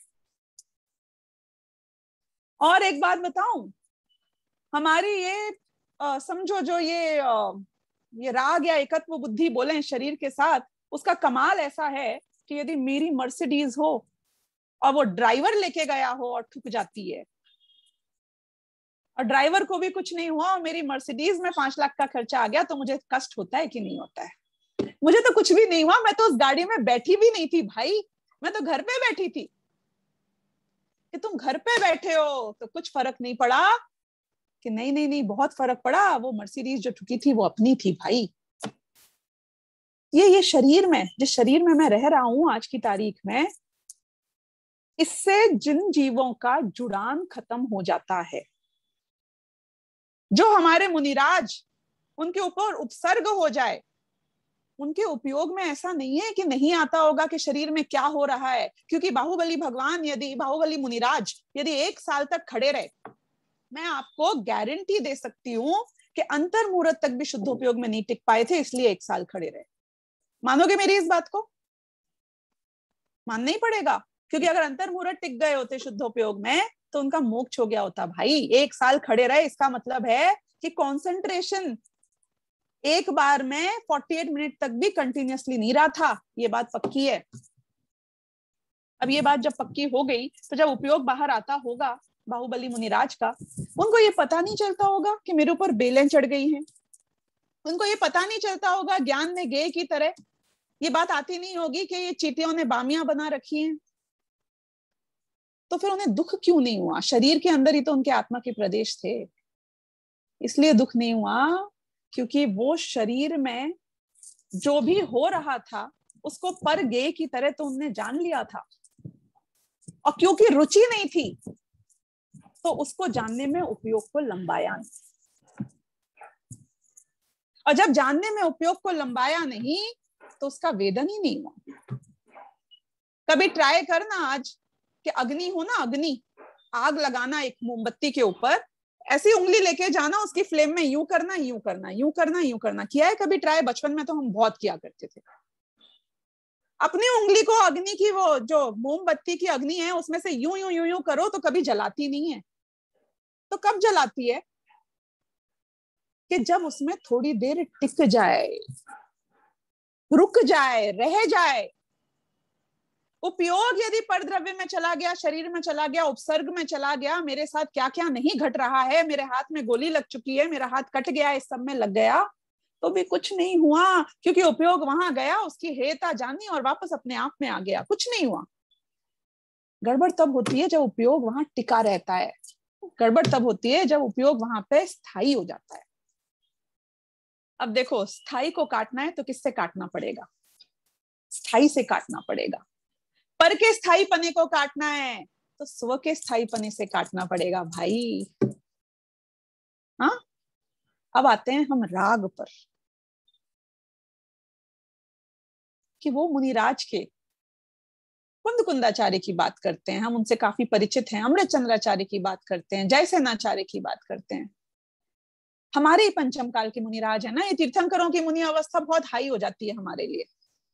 और एक बात बताऊं, हमारी ये समझो जो ये राग या एकत्व बुद्धि बोले शरीर के साथ, उसका कमाल ऐसा है कि यदि मेरी मर्सिडीज हो और वो ड्राइवर लेके गया हो और ठुक जाती है, और ड्राइवर को भी कुछ नहीं हुआ और मेरी मर्सिडीज में 5 लाख का खर्चा आ गया, तो मुझे कष्ट होता है कि नहीं होता है? मुझे तो कुछ भी नहीं हुआ, मैं तो उस गाड़ी में बैठी भी नहीं थी भाई, मैं तो घर पे बैठी थी। कि तुम घर पे बैठे हो तो कुछ फर्क नहीं पड़ा? कि नहीं नहीं नहीं, बहुत फर्क पड़ा, वो मर्सिडीज जो ठुकी थी वो अपनी थी भाई। ये शरीर में, जिस शरीर में मैं रह रहा हूं आज की तारीख में, इससे जिन जीवों का जुड़ान खत्म हो जाता है, जो हमारे मुनिराज उनके ऊपर उपसर्ग हो जाए, उनके उपयोग में ऐसा नहीं है कि नहीं आता होगा कि शरीर में क्या हो रहा है। क्योंकि बाहुबली भगवान, यदि बाहुबली मुनिराज यदि 1 साल तक खड़े रहे, मैं आपको गारंटी दे सकती हूं कि अंतर मुहूर्त तक भी शुद्धोपयोग में नहीं टिक पाए थे, इसलिए 1 साल खड़े रहे। मानोगे मेरी इस बात को? मानना ही पड़ेगा, क्योंकि अगर अंतर मुहूर्त टिक गए होते शुद्धोपयोग में तो उनका मोक्ष हो गया होता भाई। 1 साल खड़े रहे, इसका मतलब है कि कंसंट्रेशन एक बार में 48 मिनट तक भी कंटिन्यूअसली नहीं रहा था, ये बात पक्की है। अब ये बात जब पक्की हो गई तो जब उपयोग बाहर आता होगा बाहुबली मुनिराज का, उनको ये पता नहीं चलता होगा कि मेरे ऊपर बेलें चढ़ गई हैं, उनको ये पता नहीं चलता होगा ज्ञान में गे की तरह, ये बात आती नहीं होगी कि ये चींटियों ने बामियां बना रखी हैं। तो फिर उन्हें दुख क्यों नहीं हुआ? शरीर के अंदर ही तो उनके आत्मा के प्रदेश थे, इसलिए दुख नहीं हुआ, क्योंकि वो शरीर में जो भी हो रहा था उसको पर गे की तरह तो उनने जान लिया था, और क्योंकि रुचि नहीं थी तो उसको जानने में उपयोग को लंबाया नहीं, और जब जानने में उपयोग को लंबाया नहीं तो उसका वेदन ही नहीं हुआ। कभी ट्राई करना आज कि अग्नि हो ना, अग्नि, आग लगाना एक मोमबत्ती के ऊपर, ऐसी उंगली लेके जाना, उसकी फ्लेम में यूं करना यूं करना यूं करना यूं करना। किया है कभी ट्राई? बचपन में तो हम बहुत किया करते थे। अपनी उंगली को अग्नि की, वो जो मोमबत्ती की अग्नि है उसमें से यूं यूं यूं यूं करो तो कभी जलाती नहीं है। तो कब जलाती है? कि जब उसमें थोड़ी देर टिक जाए, रुक जाए, रह जाए। उपयोग यदि परद्रव्य में चला गया, शरीर में चला गया, उपसर्ग में चला गया, मेरे साथ क्या क्या नहीं घट रहा है, मेरे हाथ में गोली लग चुकी है, मेरा हाथ कट गया, इस सब में लग गया, तो भी कुछ नहीं हुआ, क्योंकि उपयोग वहां गया, उसकी हेयता जानी और वापस अपने आप में आ गया, कुछ नहीं हुआ। गड़बड़ तब होती है जब उपयोग वहां टिका रहता है, गड़बड़ तब होती है जब उपयोग वहां पे स्थायी हो जाता है। अब देखो, स्थायी को काटना है तो किससे काटना पड़ेगा? स्थायी से काटना पड़ेगा। पर के स्थायी पने को काटना है तो स्व के स्थायी पने से काटना पड़ेगा भाई। हाँ, अब आते हैं हम राग पर, कि वो मुनिराज के कुंद कुंदाचार्य की बात करते हैं, हम उनसे काफी परिचित हैं, अमृत चंद्राचार्य की बात करते हैं, जयसेनाचार्य की बात करते हैं। हमारे ही पंचम काल के मुनिराज है ना, ये तीर्थंकरों की मुनि अवस्था बहुत हाई हो जाती है हमारे लिए।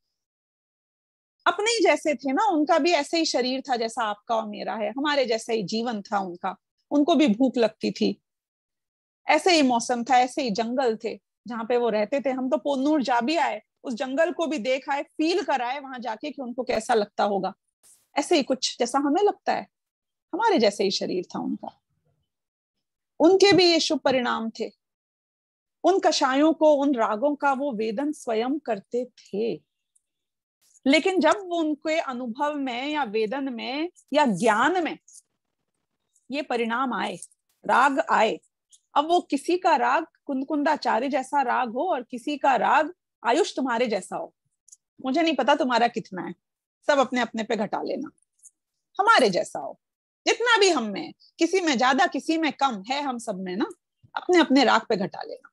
अपने ही जैसे थे ना, उनका भी ऐसे ही शरीर था जैसा आपका और मेरा है, हमारे जैसा ही जीवन था उनका, उनको भी भूख लगती थी, ऐसे ही मौसम था, ऐसे ही जंगल थे जहाँ पे वो रहते थे। हम तो पोन्नूर जा भी आए, उस जंगल को भी देख आए, फील कराए वहां जाके कि उनको कैसा लगता होगा, ऐसे ही कुछ जैसा हमें लगता है, हमारे जैसे ही शरीर था उनका। उनके भी ये शुभ परिणाम थे, उन कषायों को, उन रागों का वो वेदन स्वयं करते थे। लेकिन जब उनके अनुभव में या वेदन में या ज्ञान में ये परिणाम आए, राग आए, अब वो किसी का राग कुंदकुंदाचार्य जैसा राग हो और किसी का राग आयुष तुम्हारे जैसा हो, मुझे नहीं पता तुम्हारा कितना है, सब अपने अपने पे घटा लेना। हमारे जैसा हो, जितना भी हम में, किसी में ज्यादा किसी में कम है, हम सब में ना अपने अपने राग पे घटा लेना।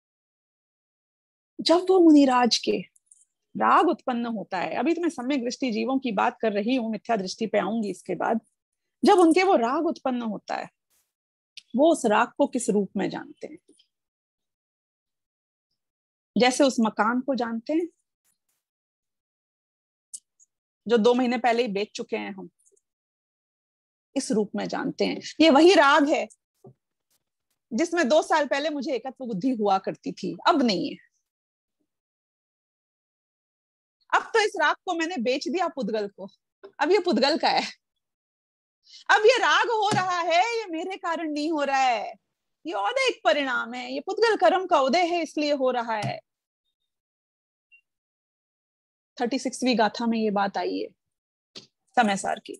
जब वो मुनिराज के राग उत्पन्न होता है, अभी तो मैं सम्यक दृष्टि जीवों की बात कर रही हूं, मिथ्या दृष्टि पे आऊंगी इसके बाद। जब उनके वो राग उत्पन्न होता है, वो उस राग को किस रूप में जानते हैं? जैसे उस मकान को जानते हैं जो 2 महीने पहले ही बेच चुके हैं हम, इस रूप में जानते हैं। ये वही राग है जिसमें 2 साल पहले मुझे एकत्व बुद्धि हुआ करती थी, अब नहीं है। अब तो इस राग को मैंने बेच दिया पुद्गल को, अब ये पुद्गल का है। अब ये राग हो रहा है, ये मेरे कारण नहीं हो रहा है, ये औदैहिक परिणाम है, ये पुद्गल कर्म का उदय है, इसलिए हो रहा है। 36वीं गाथा में ये बात आई है समय सार की।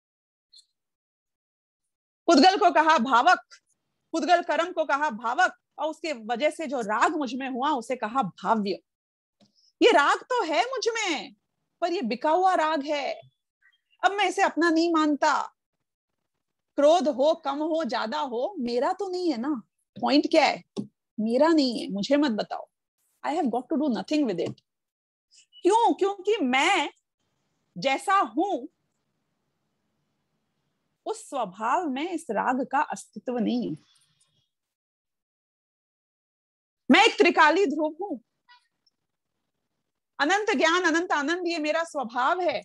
पुद्गल को कहा भावक, पुद्गल कर्म को कहा भावक, और उसके वजह से जो राग मुझ में हुआ उसे कहा भाव्य। ये राग तो है मुझ में, पर ये बिका हुआ राग है। अब मैं इसे अपना नहीं मानता। क्रोध हो, कम हो, ज्यादा हो, मेरा तो नहीं है ना। पॉइंट क्या है? मेरा नहीं है, मुझे मत बताओ। I have got to do nothing with it. क्यों? क्योंकि मैं जैसा हूं उस स्वभाव में इस राग का अस्तित्व नहीं है। मैं एक त्रिकाली ध्रुव हूं, अनंत ज्ञान अनंत आनंद ये मेरा स्वभाव है।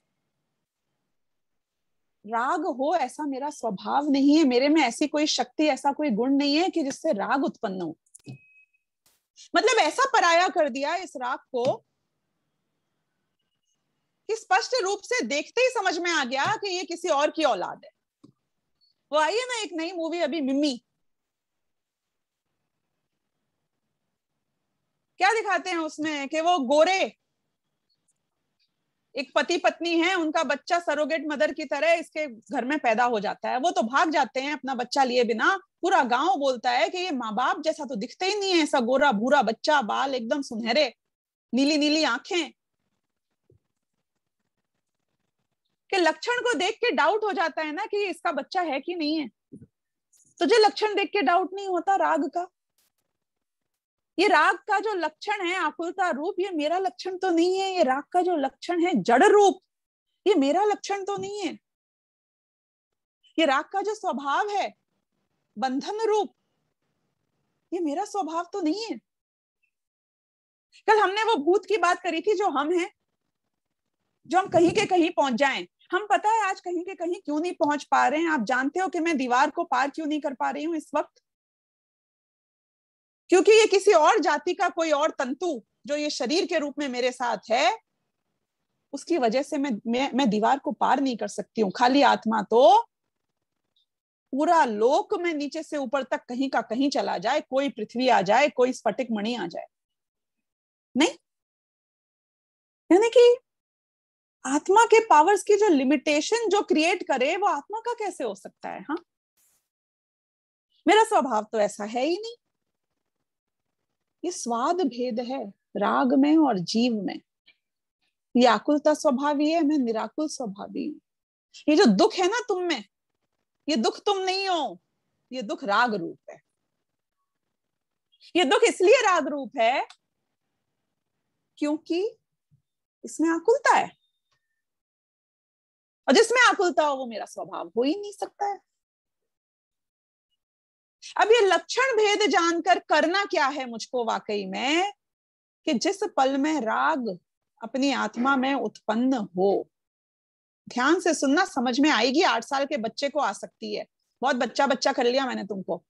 राग हो ऐसा मेरा स्वभाव नहीं है, मेरे में ऐसी कोई शक्ति, ऐसा कोई गुण नहीं है कि जिससे राग उत्पन्न हो। मतलब ऐसा पराया कर दिया इस राग को कि स्पष्ट रूप से देखते ही समझ में आ गया कि ये किसी और की औलाद है। वो आई है ना एक नई मूवी अभी, मिम्मी, क्या दिखाते हैं उसमें कि वो गोरे एक पति पत्नी है, उनका बच्चा सरोगेट मदर की तरह इसके घर में पैदा हो जाता है। वो तो भाग जाते हैं अपना बच्चा लिए बिना। पूरा गांव बोलता है कि ये माँ बाप जैसा तो दिखते ही नहीं है, ऐसा गोरा भूरा बच्चा, बाल एकदम सुनहरे, नीली नीली आंखें। के लक्षण को देख के डाउट हो जाता है ना कि ये इसका बच्चा है कि नहीं है। तुझे लक्षण देख के डाउट नहीं होता राग का? ये राग का जो लक्षण है आकुलता रूप, ये मेरा लक्षण तो नहीं है। ये राग का जो लक्षण है जड़ रूप, ये मेरा लक्षण तो नहीं है। ये राग का जो स्वभाव है बंधन रूप, ये मेरा स्वभाव तो नहीं है। कल हमने वो भूत की बात करी थी जो हम हैं, जो हम कहीं के कहीं पहुंच जाएं। हम पता है आज कहीं के कहीं क्यों नहीं पहुंच पा रहे हैं? आप जानते हो कि मैं दीवार को पार क्यों नहीं कर पा रही हूं इस वक्त? क्योंकि ये किसी और जाति का कोई और तंतु जो ये शरीर के रूप में मेरे साथ है, उसकी वजह से मैं दीवार को पार नहीं कर सकती हूँ। खाली आत्मा तो पूरा लोक में नीचे से ऊपर तक कहीं का कहीं चला जाए, कोई पृथ्वी आ जाए, कोई स्फटिक मणि आ जाए, नहीं। यानी कि आत्मा के पावर्स की जो लिमिटेशन जो क्रिएट करे, वो आत्मा का कैसे हो सकता है? हाँ, मेरा स्वभाव तो ऐसा है ही नहीं। ये स्वाद भेद है राग में और जीव में। ये आकुलता स्वभावी है, मैं निराकुल स्वभावी हूँ। ये जो दुख है ना तुम में, ये दुख तुम नहीं हो, ये दुख राग रूप है। ये दुख इसलिए राग रूप है क्योंकि इसमें आकुलता है, और जिसमें आकुलता हो वो मेरा स्वभाव हो ही नहीं सकता है। अब ये लक्षण भेद जानकर करना क्या है मुझको वाकई में, कि जिस पल में राग अपनी आत्मा में उत्पन्न हो, ध्यान से सुनना, समझ में आएगी। 8 साल के बच्चे को आ सकती है। बहुत बच्चा बच्चा कर लिया मैंने तुमको,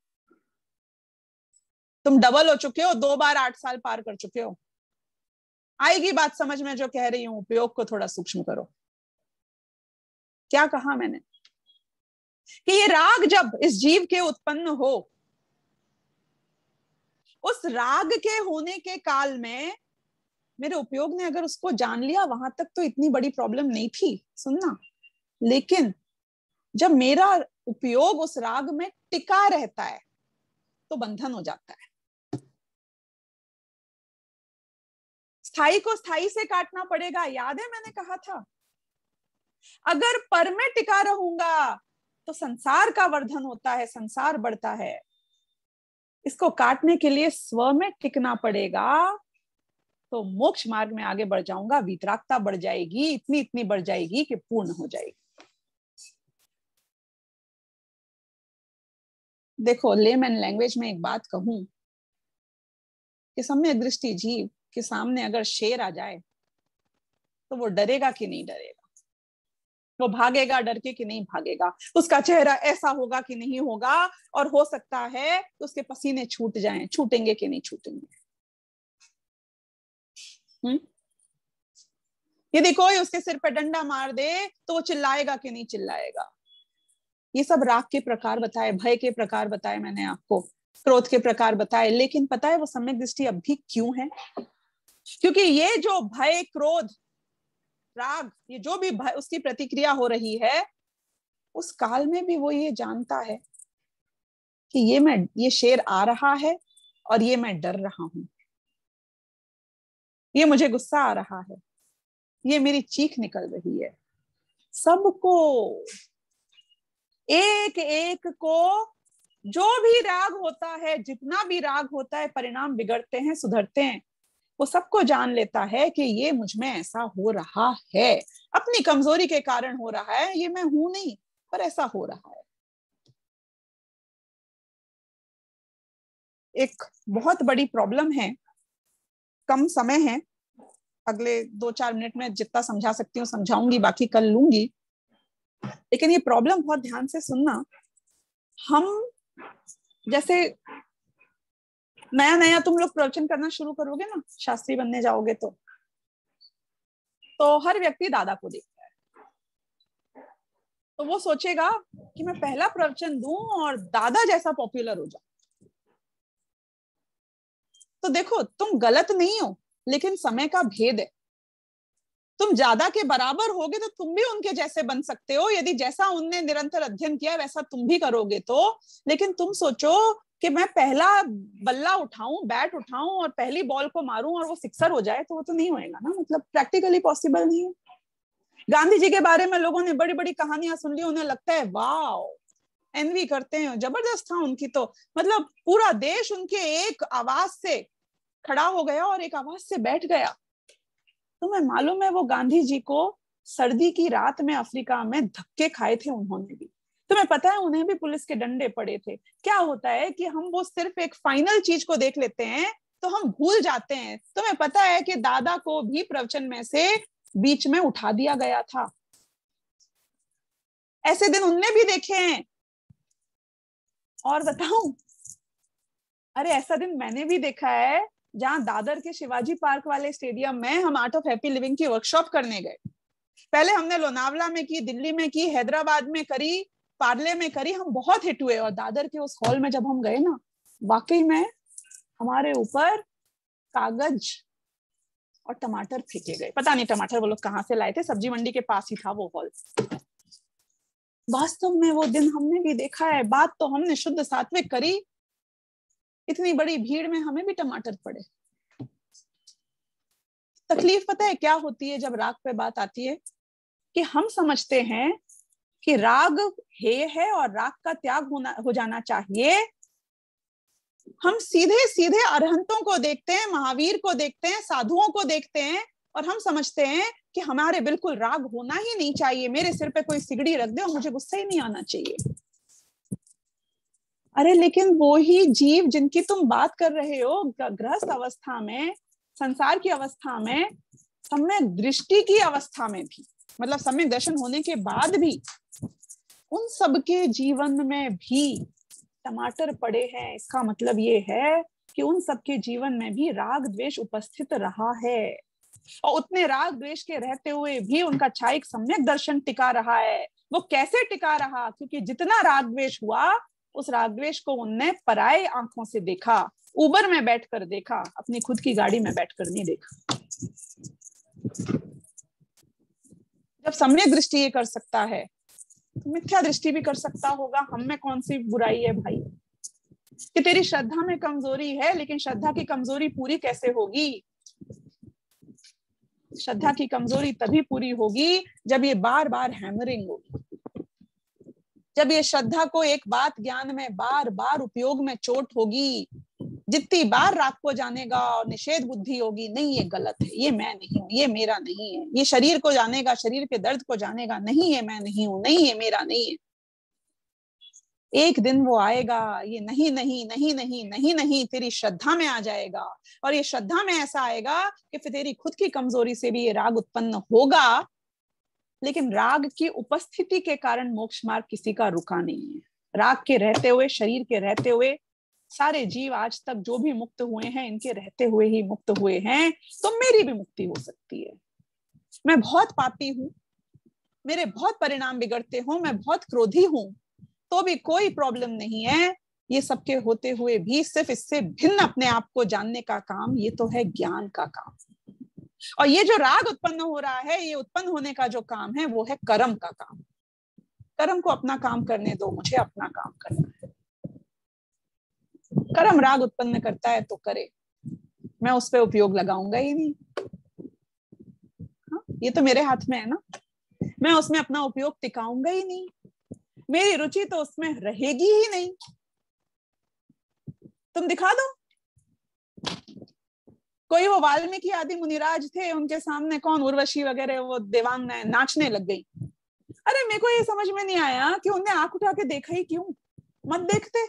तुम डबल हो चुके हो, 2 बार 8 साल पार कर चुके हो। आएगी बात समझ में जो कह रही हूं, उपयोग को थोड़ा सूक्ष्म करो। क्या कहा मैंने? कि ये राग जब इस जीव के उत्पन्न हो, उस राग के होने के काल में मेरे उपयोग ने अगर उसको जान लिया, वहां तक तो इतनी बड़ी प्रॉब्लम नहीं थी, सुनना। लेकिन जब मेरा उपयोग उस राग में टिका रहता है तो बंधन हो जाता है। स्थाई को स्थाई से काटना पड़ेगा, याद है मैंने कहा था? अगर पर में टिका रहूंगा तो संसार का वर्धन होता है, संसार बढ़ता है। इसको काटने के लिए स्व में टिकना पड़ेगा, तो मोक्ष मार्ग में आगे बढ़ जाऊंगा, वितरागता बढ़ जाएगी, इतनी इतनी बढ़ जाएगी कि पूर्ण हो जाएगी। देखो, लेमैन लैंग्वेज में एक बात कहूं कि सम्यक दृष्टि जीव के सामने अगर शेर आ जाए तो वो डरेगा कि नहीं डरेगा, वो भागेगा डर के कि नहीं भागेगा, उसका चेहरा ऐसा होगा कि नहीं होगा, और हो सकता है तो उसके पसीने छूट जाएं, छूटेंगे कि नहीं छूटेंगे। यदि कोई उसके सिर पे डंडा मार दे तो वो चिल्लाएगा कि नहीं चिल्लाएगा। ये सब राग के प्रकार बताए, भय के प्रकार बताए मैंने आपको, क्रोध के प्रकार बताए। लेकिन पता है वो सम्यक दृष्टि अब भी क्यों है? क्योंकि ये जो भय, क्रोध, राग, ये जो भी भय उसकी प्रतिक्रिया हो रही है, उस काल में भी वो ये जानता है कि ये शेर आ रहा है और ये मैं डर रहा हूं, ये मुझे गुस्सा आ रहा है, ये मेरी चीख निकल रही है। सबको, एक एक को, जो भी राग होता है, जितना भी राग होता है, परिणाम बिगड़ते हैं, सुधरते हैं, वो सबको जान लेता है कि ये मुझ में ऐसा हो रहा है, अपनी कमजोरी के कारण हो रहा है, ये मैं हूं नहीं पर ऐसा हो रहा है। एक बहुत बड़ी प्रॉब्लम है, कम समय है, अगले 2-4 मिनट में जितना समझा सकती हूँ समझाऊंगी, बाकी कल लूंगी। लेकिन ये प्रॉब्लम बहुत ध्यान से सुनना। हम जैसे नया नया तुम लोग प्रवचन करना शुरू करोगे ना, शास्त्री बनने जाओगे तो हर व्यक्ति दादा को देखता है, तो वो सोचेगा कि मैं पहला प्रवचन दूं और दादा जैसा पॉपुलर हो जाऊं। तो देखो, तुम गलत नहीं हो, लेकिन समय का भेद है। तुम ज्यादा के बराबर होगे तो तुम भी उनके जैसे बन सकते हो, यदि जैसा उनने निरंतर अध्ययन किया वैसा तुम भी करोगे तो। लेकिन तुम सोचो कि मैं पहला बल्ला उठाऊं, बैट उठाऊं और पहली बॉल को मारूं और वो सिक्सर हो जाए, तो वो तो नहीं होएगा ना, मतलब प्रैक्टिकली पॉसिबल नहीं है। गांधी जी के बारे में लोगों ने बड़ी बड़ी कहानियां सुन ली, उन्हें लगता है वाओ, एनवी करते हैं, जबरदस्त था उनकी तो, मतलब पूरा देश उनके एक आवाज से खड़ा हो गया और एक आवाज से बैठ गया। तुम्हें मालूम है वो गांधी जी को सर्दी की रात में अफ्रीका में धक्के खाए थे उन्होंने भी। तुम्हें पता है उन्हें भी पुलिस के डंडे पड़े थे। क्या होता है कि हम वो सिर्फ एक फाइनल चीज को देख लेते हैं तो हम भूल जाते हैं। तुम्हें पता है कि दादा को भी प्रवचन में से बीच में उठा दिया गया था, ऐसे दिन उनने भी देखे हैं। और बताऊं, अरे ऐसा दिन मैंने भी देखा है जहां दादर के शिवाजी पार्क वाले स्टेडियम में हम आर्ट ऑफ हैप्पी लिविंग की वर्कशॉप करने गए। पहले हमने लोनावला में की, दिल्ली में की, हैदराबाद में करी, पार्ले में करी, हम बहुत हिट हुए। और दादर के उस हॉल में जब हम गए ना, वाकई में हमारे ऊपर कागज और टमाटर फेंके गए। पता नहीं टमाटर वो लोग कहाँ से लाए थे, सब्जी मंडी के पास ही था वो हॉल। वास्तव में वो दिन हमने भी देखा है। बात तो हमने शुद्ध सात्विक करी, इतनी बड़ी भीड़ में हमें भी टमाटर पड़े। तकलीफ पता है क्या होती है जब राग पे बात आती है, कि हम समझते हैं कि राग हेय है और राग का त्याग हो जाना चाहिए। हम सीधे सीधे अरहंतों को देखते हैं, महावीर को देखते हैं, साधुओं को देखते हैं, और हम समझते हैं कि हमारे बिल्कुल राग होना ही नहीं चाहिए। मेरे सिर पे कोई सिगड़ी रख दे और मुझे गुस्सा ही नहीं आना चाहिए। अरे लेकिन वो ही जीव जिनकी तुम बात कर रहे हो, गृहस्थ अवस्था में, संसार की अवस्था में, सम्यक दृष्टि की अवस्था में भी, मतलब सम्यक दर्शन होने के बाद भी, उन सबके जीवन में भी टमाटर पड़े हैं। इसका मतलब ये है कि उन सबके जीवन में भी राग द्वेष उपस्थित रहा है, और उतने राग द्वेष के रहते हुए भी उनका छायिक सम्यक दर्शन टिका रहा है। वो कैसे टिका रहा? क्योंकि जितना राग द्वेष हुआ, उस राग द्वेष को उनने पराये आंखों से देखा, उबर में बैठकर देखा, अपनी खुद की गाड़ी में बैठकर नहीं देखा। जब सम्यक दृष्टि ये कर सकता है तो मिथ्या दृष्टि भी कर सकता होगा। हम में कौन सी बुराई है भाई? कि तेरी श्रद्धा में कमजोरी है, लेकिन श्रद्धा की कमजोरी पूरी कैसे होगी? श्रद्धा की कमजोरी तभी पूरी होगी जब ये बार बार हैमरिंग होगी, जब ये श्रद्धा को एक बात ज्ञान में बार बार उपयोग में चोट होगी। जितनी बार राग को जानेगा और निषेध बुद्धि होगी, नहीं ये गलत है, ये मैं नहीं हूं, ये मेरा नहीं है। ये शरीर को जानेगा, शरीर के दर्द को जानेगा, नहीं ये मैं नहीं हूं, नहीं ये मेरा नहीं है। एक दिन वो आएगा, ये नहीं नहीं नहीं नहीं नहीं नहीं तेरी श्रद्धा में आ जाएगा। और ये श्रद्धा में ऐसा आएगा कि फिर तेरी खुद की कमजोरी से भी ये राग उत्पन्न होगा, लेकिन राग की उपस्थिति के कारण मोक्ष मार्ग किसी का रुका नहीं है। राग के रहते हुए, शरीर के रहते हुए सारे जीव आज तक जो भी मुक्त हुए हैं, इनके रहते हुए ही मुक्त हुए हैं। तो मेरी भी मुक्ति हो सकती है। मैं बहुत पापी हूं, मेरे बहुत परिणाम बिगड़ते हो, मैं बहुत क्रोधी हूं, तो भी कोई प्रॉब्लम नहीं है। ये सबके होते हुए भी सिर्फ इससे भिन्न अपने आप को जानने का काम, ये तो है ज्ञान का काम। और ये जो राग उत्पन्न हो रहा है, ये उत्पन्न होने का जो काम है, वो है कर्म का काम। कर्म को अपना काम करने दो, मुझे अपना काम करना है। कर्म राग उत्पन्न करता है तो करे, मैं उस पर उपयोग लगाऊंगा ही नहीं। हाँ, ये तो मेरे हाथ में है ना, मैं उसमें अपना उपयोग टिकाऊंगा ही नहीं, मेरी रुचि तो उसमें रहेगी ही नहीं। तुम दिखा दो कोई, वो वाल्मीकि आदि मुनिराज थे, उनके सामने कौन उर्वशी वगैरह वो देवांग नाचने लग गई। अरे मेरे को ये समझ में नहीं आया कि उन्हें आंख उठा के देखा ही क्यों, मत देखते।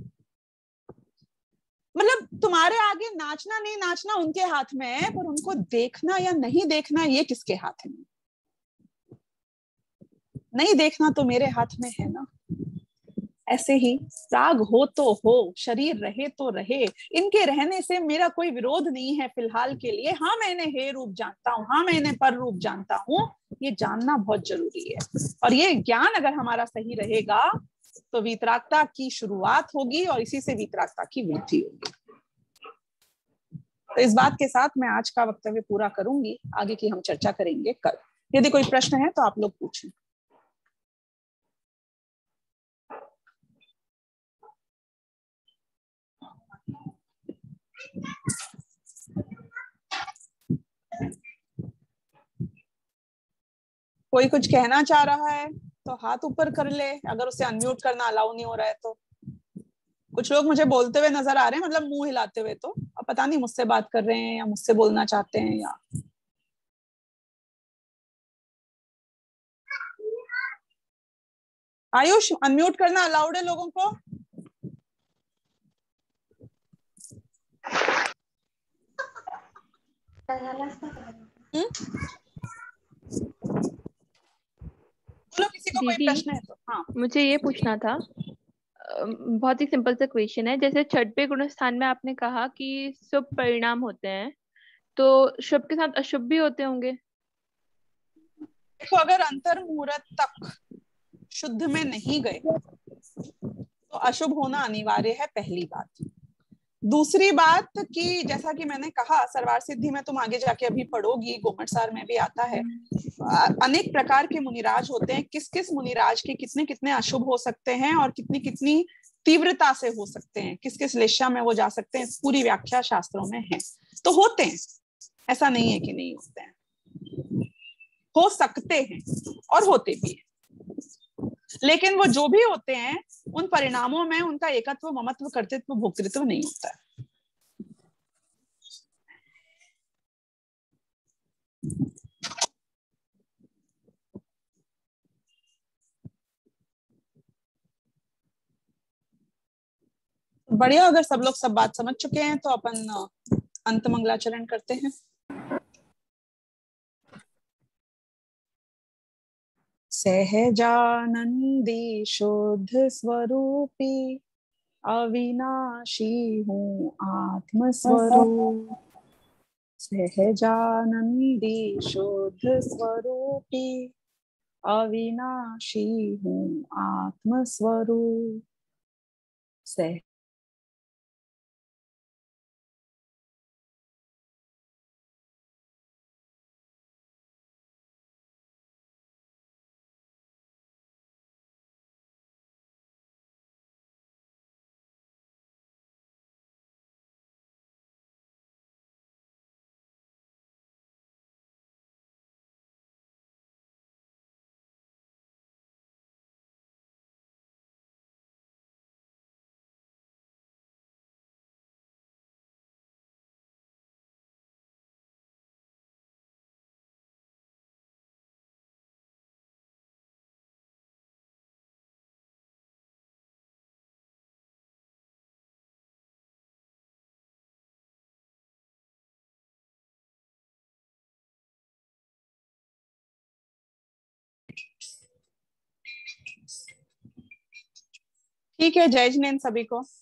मतलब तुम्हारे आगे नाचना नहीं नाचना उनके हाथ में है, पर उनको देखना या नहीं देखना ये किसके हाथ में? नहीं देखना तो मेरे हाथ में है ना। ऐसे ही राग हो तो हो, शरीर रहे तो रहे, इनके रहने से मेरा कोई विरोध नहीं है फिलहाल के लिए। हाँ मैं इन्हें हे रूप जानता हूँ, हाँ मैं इन्हें पर रूप जानता हूँ, ये जानना बहुत जरूरी है। और ये ज्ञान अगर हमारा सही रहेगा तो वीतरागता की शुरुआत होगी और इसी से वीतरागता की वृद्धि होगी। तो इस बात के साथ मैं आज का वक्तव्य पूरा करूंगी, आगे की हम चर्चा करेंगे कल। यदि कोई प्रश्न है तो आप लोग पूछें। कोई कुछ कहना चाह रहा है तो हाथ ऊपर कर ले, अगर उसे अनम्यूट करना अलाउ नहीं हो रहा है तो। कुछ लोग मुझे बोलते हुए नजर आ रहे हैं, मतलब मुंह हिलाते हुए, तो अब पता नहीं मुझसे बात कर रहे हैं या मुझसे बोलना चाहते हैं या। आयुष, अनम्यूट करना अलाउड है लोगों को? बोलो, किसी को कोई दीदी, प्रश्न है तो। हाँ मुझे ये पूछना था। बहुत ही सिंपल सा क्वेश्चन है। जैसे छठवें गुण स्थान में आपने कहा कि शुभ परिणाम होते हैं, तो शुभ के साथ अशुभ भी होते होंगे। देखो, अगर अंतर मुहूर्त तक शुद्ध में नहीं गए तो अशुभ होना अनिवार्य है, पहली बात। दूसरी बात कि जैसा कि मैंने कहा, सरवार सिद्धि में तुम आगे जाके अभी पढ़ोगी, गोमटसार में भी आता है, अनेक प्रकार के मुनिराज होते हैं। किस किस मुनिराज के कितने कितने अशुभ हो सकते हैं और कितनी कितनी तीव्रता से हो सकते हैं, किस किस लेशा में वो जा सकते हैं, पूरी व्याख्या शास्त्रों में है। तो होते हैं, ऐसा नहीं है कि नहीं होते हैं, हो सकते हैं और होते भी हैं। लेकिन वो जो भी होते हैं, उन परिणामों में उनका एकत्व, ममत्व, कर्तृत्व, भोक्तृत्व नहीं होता है। बढ़िया, अगर सब लोग सब बात समझ चुके हैं तो अपन अंत मंगलाचरण करते हैं। सहजानंदी शुद्ध स्वरूपी अविनाशी हूँ आत्मस्वरूप। सहजानंदी शुद्ध स्वरूपी अविनाशी हूँ आत्मस्वरूप। सह ठीक है, जय जिनेंद्र सभी को।